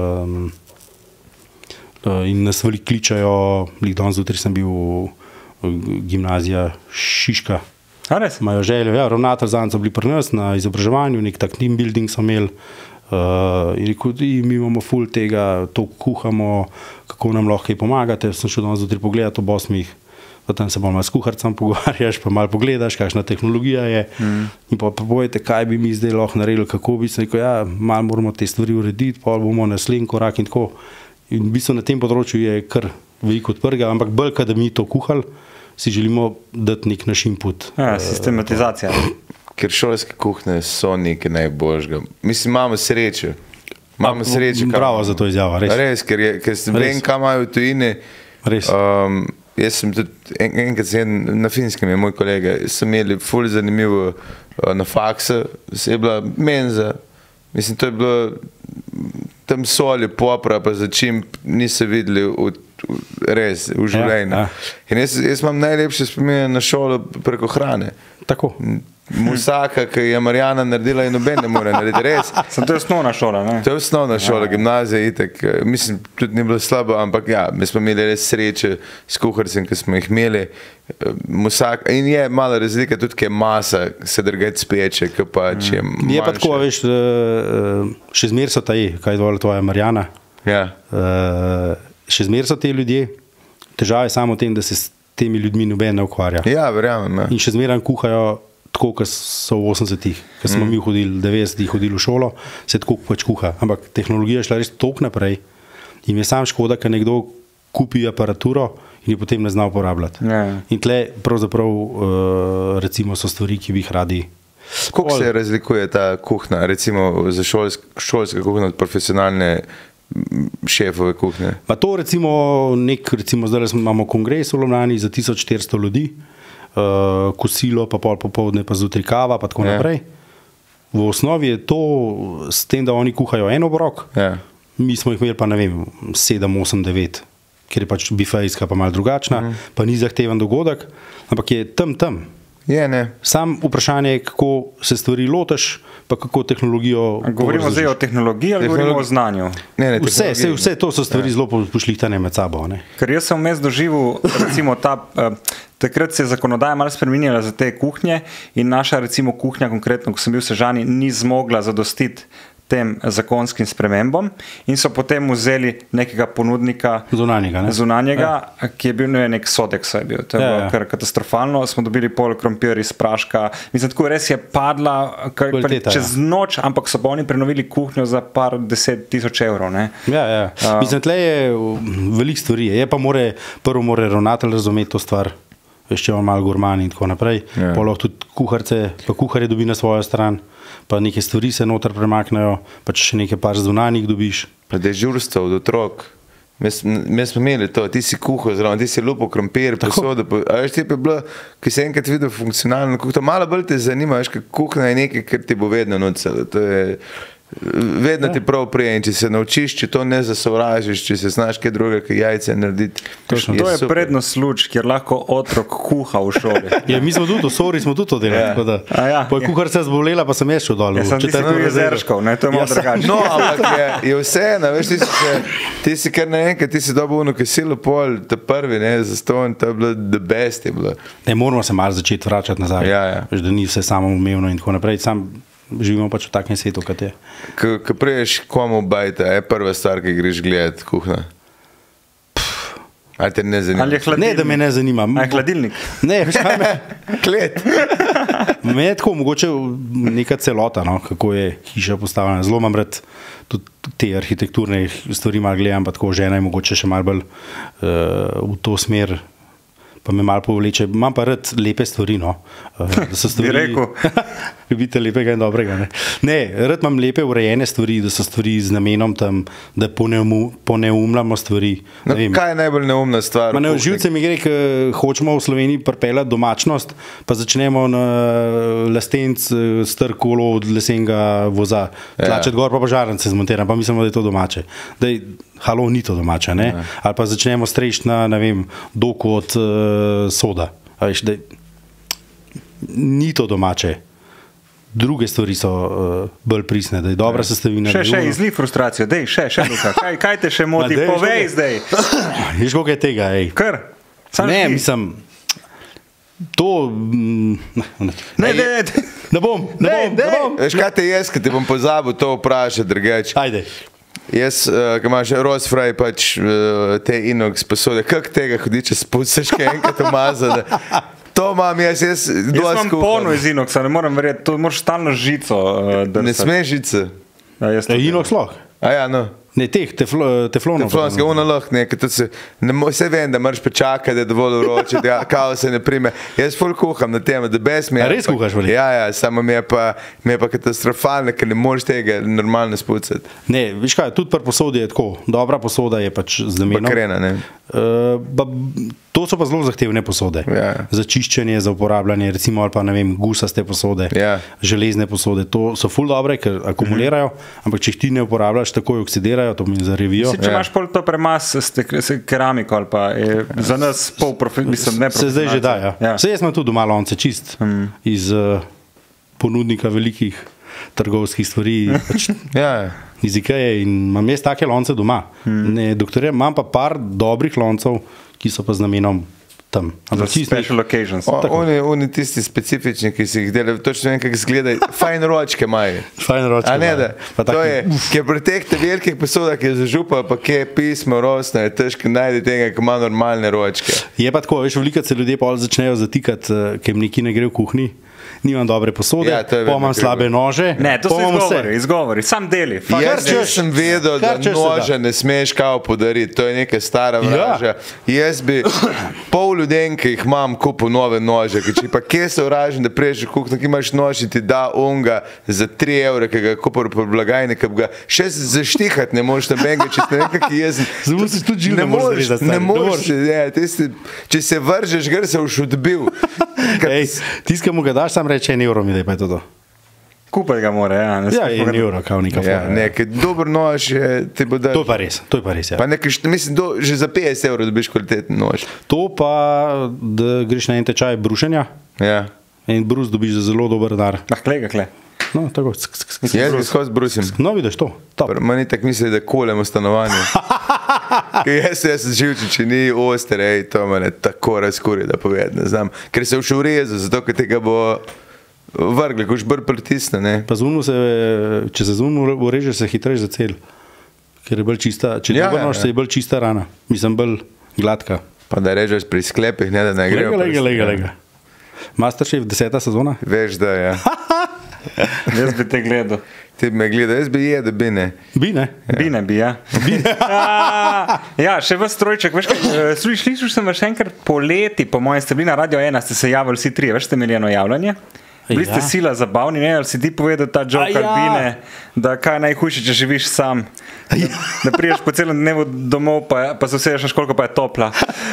In nas veliko kličajo, danes zjutraj sem bil v gimnazija Šiška. Imajo željo, ja, ravnatelj zadnjič so bili pri nas na izobraževanju, nek tak team building so imeli. In rekel, mi imamo ful tega, to kuhamo, kako nam lahko kaj pomagate. Sem šel danes zjutraj pogledati ob 8, pa tam se bolj malo s kuharcem pogovarjaš, pa malo pogledaš, kakšna tehnologija je. In pa povejte, kaj bi mi zdaj lahko naredili, kako bi se rekel, ja, malo moramo te stvari urediti, pa bomo naslednji korak in tako. In v bistvu na tem področju je kar veliko odprga, ampak bolj, da mi to kuhali, si želimo dati nek naš input. Ja, sistematizacija. Ker šolske kuhne so nekaj najboljšega. Mislim, imamo srečo. Bravo za to izjavo, res. Res, ker sem vem, kaj imajo v tujini. Res. Jaz sem tudi, enkrat na Finskem je moj kolega, sem imeli ful zanimivo na faksu, se je bila menza. Mislim, to je bilo tam soli, popra, pa za čim niso videli res v življenju. In jaz imam najlepše spominje na šolo preko hrane. Tako. Musaka, ki je Marjana naredila in noben ne more narediti, res. To je osnovna šola, ne? To je osnovna šola, gimnazija, itek. Mislim, tudi ni bilo slabo, ampak ja, mi smo imeli res sreče s kuharcem, ki smo jih imeli. Musaka, in je mala razlika tudi, ki je masa, se drugače speče, ki pa če je manjše. Je pa tako, veš, še zmer so taj, kaj je dovolj tvoja Marjana. Ja. Še zmer so te ljudje, težava je samo v tem, da se s temi ljudmi noben ne ukvarja. Ja, verjamem. Ja. In še zmeraj kuhajo tako, kot so v 80-ih, ko smo mi hodili, 90-ih hodili v šolo, se tako pač kuha. Ampak tehnologija je šla res toliko naprej in je sam škoda, ker nekdo kupi aparaturo in jo potem ne zna uporabljati. Ja. In tle pravzaprav recimo so stvari, ki bi jih radi. Koliko se razlikuje ta kuhna, recimo za šolska kuhna od profesionalne šefove kuhne? Pa to recimo zdaj imamo kongres v Ljubljani za 1400 ljudi, kosilo, pa pol popoldne, pa zjutraj kava, pa tako naprej. V osnovi je to s tem, da oni kuhajo en obrok, mi smo jih imeli pa, ne vem, 7, 8, 9, ker je pač bifejska pa malo drugačna, pa ni zahteven dogodek, ampak je tam. Je, ne. Sam vprašanje je, kako se stvari lotiš, pa kako tehnologijo... Govorimo zdaj o tehnologiji ali govorimo o znanju? Vse to so stvari zelo pošlihtane med sabo. Ne? Ker jaz sem vmes doživel, recimo takrat se je zakonodaja malo spremenila za te kuhnje in naša recimo kuhnja, konkretno, ko sem bil v Sežani, ni zmogla zadostiti tem zakonskim spremembam in so potem vzeli nekega ponudnika zunanjega, ki je bil nek Sodexo je bil. To je bilo kar katastrofalno. Smo dobili pol krompir iz praška. Mislim, tako res je padla čez noč, ampak so pa oni prenovili kuhnjo za par 10,000 evrov. Ne? Ja. Mislim, tle je veliko stvari. Prvo mora ravnatelj razumeti to stvar. Veš, če ima malo gurman in tako naprej. Poloh tudi kuharje dobi na svojo stran, pa neke stvari se noter premaknejo, pa če še nekaj par zunanjih dobiš. Pa dežurstvo od otrok. Mi smo imeli to, ti si kuhal, ti si lupo krompir, posodo. A veš, ti pa je bilo, ki si enkrat videl funkcionalno kuhno, malo bolj te zanima, veš, kuhna je nekaj, kar ti bo vedno nucalo. To je... Vedno ti prav prije in če se naučiš, če to ne zasovražiš, če se znaš kaj druga, kaj jajce narediti. To je prednost luč, kjer lahko otrok kuha v šoli. Ja, mi smo tudi, v Sori smo tudi to delali. Po kuhar se zbolela, pa sem ješel dol. Jaz sem tudi jezerškov, to je malo drugače. No, ampak je vseeno, veš, ti si kar naenkrat, ti si dobil ono kisilo pol, ta prvi, zastonj, to je bilo the best je bilo. Ne, moramo se malo začeti vračati nazaj, veš, da ni vse samoumevno in tako naprej, živimo pač v takem svetu, kot je. Ko priješ komu bajta, je prva stvar, ki greš gledati kuhna? Ali te ne zanima? Ne, da me ne zanima. A je hladilnik? Ne, veš kaj me? Klet. Me je tako mogoče neka celota, kako je hiša postavljena. Zelo imam rad tudi te arhitekturne stvari malo gledam, pa tako žena je mogoče še malo bolj v to smer, pa me malo povleče. Imam pa rad lepe stvari, da so stvari... Bi rekel. Ljubite lepega in dobrega, ne. Ne, rad imam lepe urejene stvari, da so stvari z namenom tam, da poneumljamo stvari. No, kaj je najbolj neumna stvar? Živce mi gre, ker hočemo v Sloveniji pripeljati domačnost, pa začnemo na lestenc star kolo od lesenega voza, tlačeti gor pa žarnice zmontiram, pa mislimo, da je to domače. Halo, ni to domače, ne? Ali pa začnemo strešiti na, ne vem, doko od soda. Veš, ni to domače. Druge stvari so bolj prisne, da je dobra sestavina. Še izli frustracijo, še, Luka. Kaj te še moti? Povej zdaj. Veš, koliko je tega, ej. Kar? Ne, mislim, to... Ne bom. Veš, kaj te jaz, ki te bom pozabil to vprašati, drugače. Ajde. Jaz, ki imaš Rosfraj, pač te inox posode, kak tega hodiče spucaš, kaj enkrat umazane? To imam jaz imam polno iz inoxa, ne moram verjeti, to moraš stalno žico drsati. Ne smeš žice? Inox lahko? Ja, no. Ne, teflonov. Teflonske, ono lahko nekaj, vse vem, da moraš počakati, da je dovolj vroče, da kao se ne prime. Jaz ful kuham na temo, da best mi je. A res kuhaš, veli? Ja, samo mi je pa katastrofalno, ker ne moreš tega normalno spucati. Ne, viš kaj, tudi pri posodi je tako, dobra posoda je pač z namenom. Bakrena, ne? To so pa zelo zahtevne posode. Za čiščenje, za uporabljanje, recimo, ali pa, ne vem, gusaste posode, železne posode, to so ful dobre, ker akumulirajo, ampak če jih ti ne uporabljaš, takoj oksidirajo, to mi zarevijo. Če imaš pol to premaz s keramiko ali pa je za nas pol mislim, ne se zdaj že da, ja. Se jaz imam tudi doma lonce čist iz ponudnika velikih trgovskih stvari. Pač iz Ikeje in imam jaz take lonce doma. Ne doktoriram, imam pa par dobrih loncev, ki so pa z namenom tam. Special occasions. Oni tisti specifični, ki si jih delajo, točno vem, kako izgledajo. Fajn ročke imajo. Fajn ročke imajo. To je, ki pri teh velikih posodah, ki je zažupa, pa kje pismo rosno, je težko najti tega, ki ima normalne ročke. Je pa tako, veš, veliko se ljudje pa začnejo zatikati, ker jim nekaj ne gre v kuhinji. Nimam dobre posode, pa imam slabe nože. Ne, to so izgovori, sam deli. Jaz sem vedel, da nože ne smeš kao podariti, to je neka stara vraža. Jaz bi pol ljudem, ki jih imam, kupil nove nože, če pa kje se vražim, da preješ v kuhno, ki imaš nož in ti da unga za 3 evre, ki ga kupil po blagajni, ki ga še zaštihati ne možeš na benga, če ste nekak jezen. Zelo si tudi žil, ne možeš rezati. Ne možeš, če se vržeš, gre se už odbil. Tis, ki mu ga daš, sam reče 1 evro mi, da je pa je to. Kupaj ga mora, ja. Ja, 1 evro, kao neka fora. Nekaj dober nož ti bo dal. To je pa res, ja. Pa nekaj, mislim, že za 50 evrov dobiš kvaliteten nož. To pa, da greš na en tečaj brušenja. Ja. In brus dobiš za zelo dober dar. Kle. No, tako. Jaz bi skozi brusim. No, vidiš to. Mani tak misli, da kolem v stanovanju. Jaz sem živčen, če ni oster, to mene tako razkuri, da poved, ne znam. Ker se už ureza, zato ker tega bo vrgli, ko už br pritisne, ne. Pa če se zunno ureže, se hitreš za cel. Ker je bolj čista, če dober nož, se je bolj čista rana. Mislim, bolj gladka. Pa da režeš pri sklepih, ne da ne grejo. Lega. Masterchef 10. sezona? Veš, da, ja. Jaz bi te gledal. Ti bi me gledal, jaz bi jedel bine. Bine? Bine bi, ja. Ja, še v strojček, veš kaj, slišal sem še enkrat poleti, po mojem ste bili na Radio 1, ste se javili vsi 3, veš, ste imeli eno javljanje? Bili ste sila zabavni, ne, ali si ti povedal ta joke Bine, da kaj najhujše, če živiš sam, da priješ po celem dnevu domov, pa se vseješ, koliko pa je topla.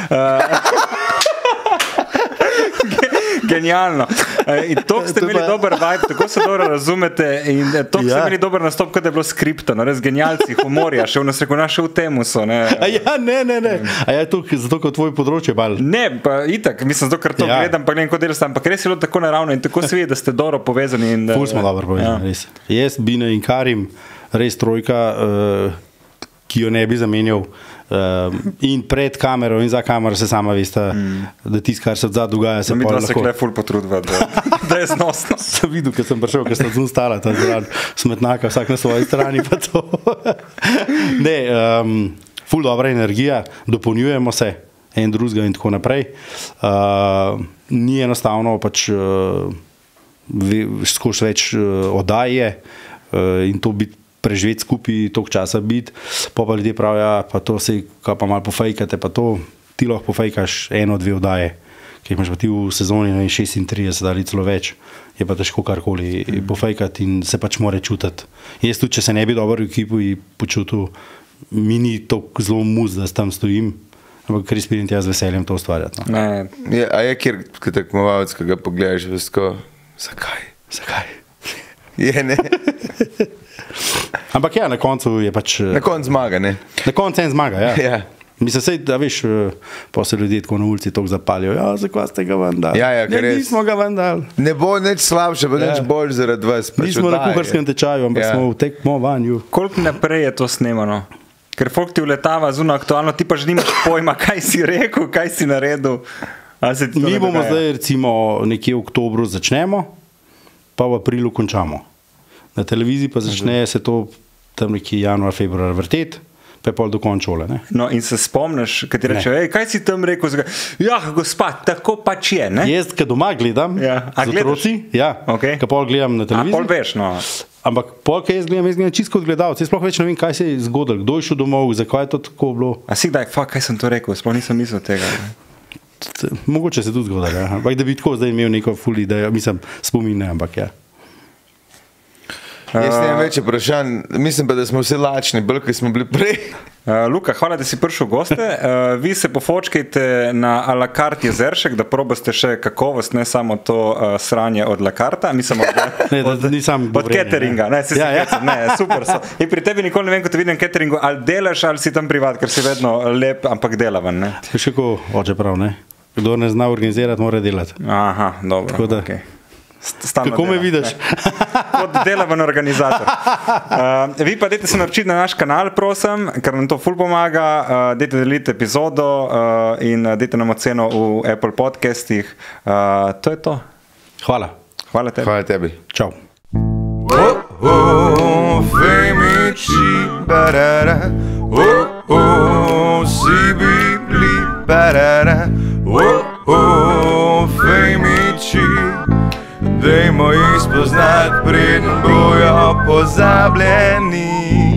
Genialno. In toliko ste imeli dober vibe, tako se dobro razumete in toliko ste imeli dober nastop, kot je bilo skripto, res genialci, humorja, še v nas reko naše v temu so. Ne. A ja, zato kot tvoj področje bal? Ne, pa itak, mislim, zato, ker to gledam, pa gledam, kot delam, ampak res je bilo tako naravno in tako se vidi, da ste dobro povezani. Ful smo dobro povezani, res. Jaz, Bine in Karim, res trojka, ki jo ne bi zamenjal, in pred kamero in za kamero se sama veste, da tisto, kar se odzad dogaja, se mi dva se kle ful potrudva, da je znosno. Sem videl, ker sem prišel, ker sta zun stala ta zrad smetnaka, vsak na svoji strani pa to. Ne, ful dobra energija, dopolnjujemo se en drugega in tako naprej. Ni enostavno, pač skozi več oddaje in to biti preživeti skupaj, toliko časa biti, pa ljudje pravijo, pa to se, kaj pa malo pofejkate, pa to, ti lahko pofejkaš 1-2 oddaje, ki imaš pa ti v sezoni 36 ali celo več, je pa težko karkoli pofejkati in se pač more čutiti. Jaz tudi, če se ne bi dobro v ekipu počutil, mi ni toliko zelo muz, da tam stojim, ampak ker izpirim tja z veseljem to ustvarjati. No. A je kjer tekmovalec, ki ga pogledaš, vsko, zakaj? Je, ne? Ampak ja, na koncu je pač... Na koncu zmaga, ne? Na koncu en zmaga, ja. Mislim, sej, da veš, pa se ljudje tako na ulici toliko zapalijo, zakaj ste ga ven dali? Ne, nismo ga ven dali. Ne bo nič slabše, pa nič bolj zaradi vas. Nismo na kuharskem tečaju, ampak smo v tekmovanju. Koliko naprej je to snemano? Ker folk ti uletava zunaj aktualno, ti pa že nimaš pojma, kaj si rekel, kaj si naredil. Mi bomo zdaj recimo nekje v oktobru začnemo, pa v aprilu končamo. Na televiziji pa začne se to tam nekje januar, februar vrteti, pa je pol dokončole. No in se spomniš, kad ti reče, kaj si tam rekel? Ja, gospod, tako pač je, ne? Jaz, kad doma gledam, z otroci, kad pol gledam na televiziji. A pol veš, no. Ampak pol, kad jaz gledam čisto kot gledalec, jaz sploh več ne vem, kaj se je zgodilo, kdo je šel domov, zakaj je to tako bilo. A si kdaj, kaj sem to rekel, sploh nisem mislil tega. Mogoče se tudi zgodilo, ampak da bi tako zdaj imel neko ful idejo, mislim, spomin ne, ampak ja. Jaz nemam več vprašanj, mislim pa, da smo vsi lačni, bolj, ki smo bili prej. Luka, hvala, da si prišel v goste. Vi se pofočkajte na a la carte Jezeršek, da probaste še kakovost, ne samo to sranje od la carta, mislim od cateringa. Ne, super so. In pri tebi nikoli ne vem, ko te vidim cateringu, ali delaš, ali si tam privat, ker si vedno lep, ampak delavan, ne? Še ko oče prav, ne? Kdo ne zna organizirati, mora delati. Aha, dobro, okej. Kako me vidiš? Kot delaven organizator. Vi pa dajte se naročiti na naš kanal, prosim, ker nam to ful pomaga. Dajte deliti epizodo in dajte nam oceno v Apple podcastih. To je to. Hvala. Hvala tebi. Hvala tebi. Čau. Femici, barara. Si bili, barara. Femici, dajmo jih spoznati, preden bojo pozabljeni.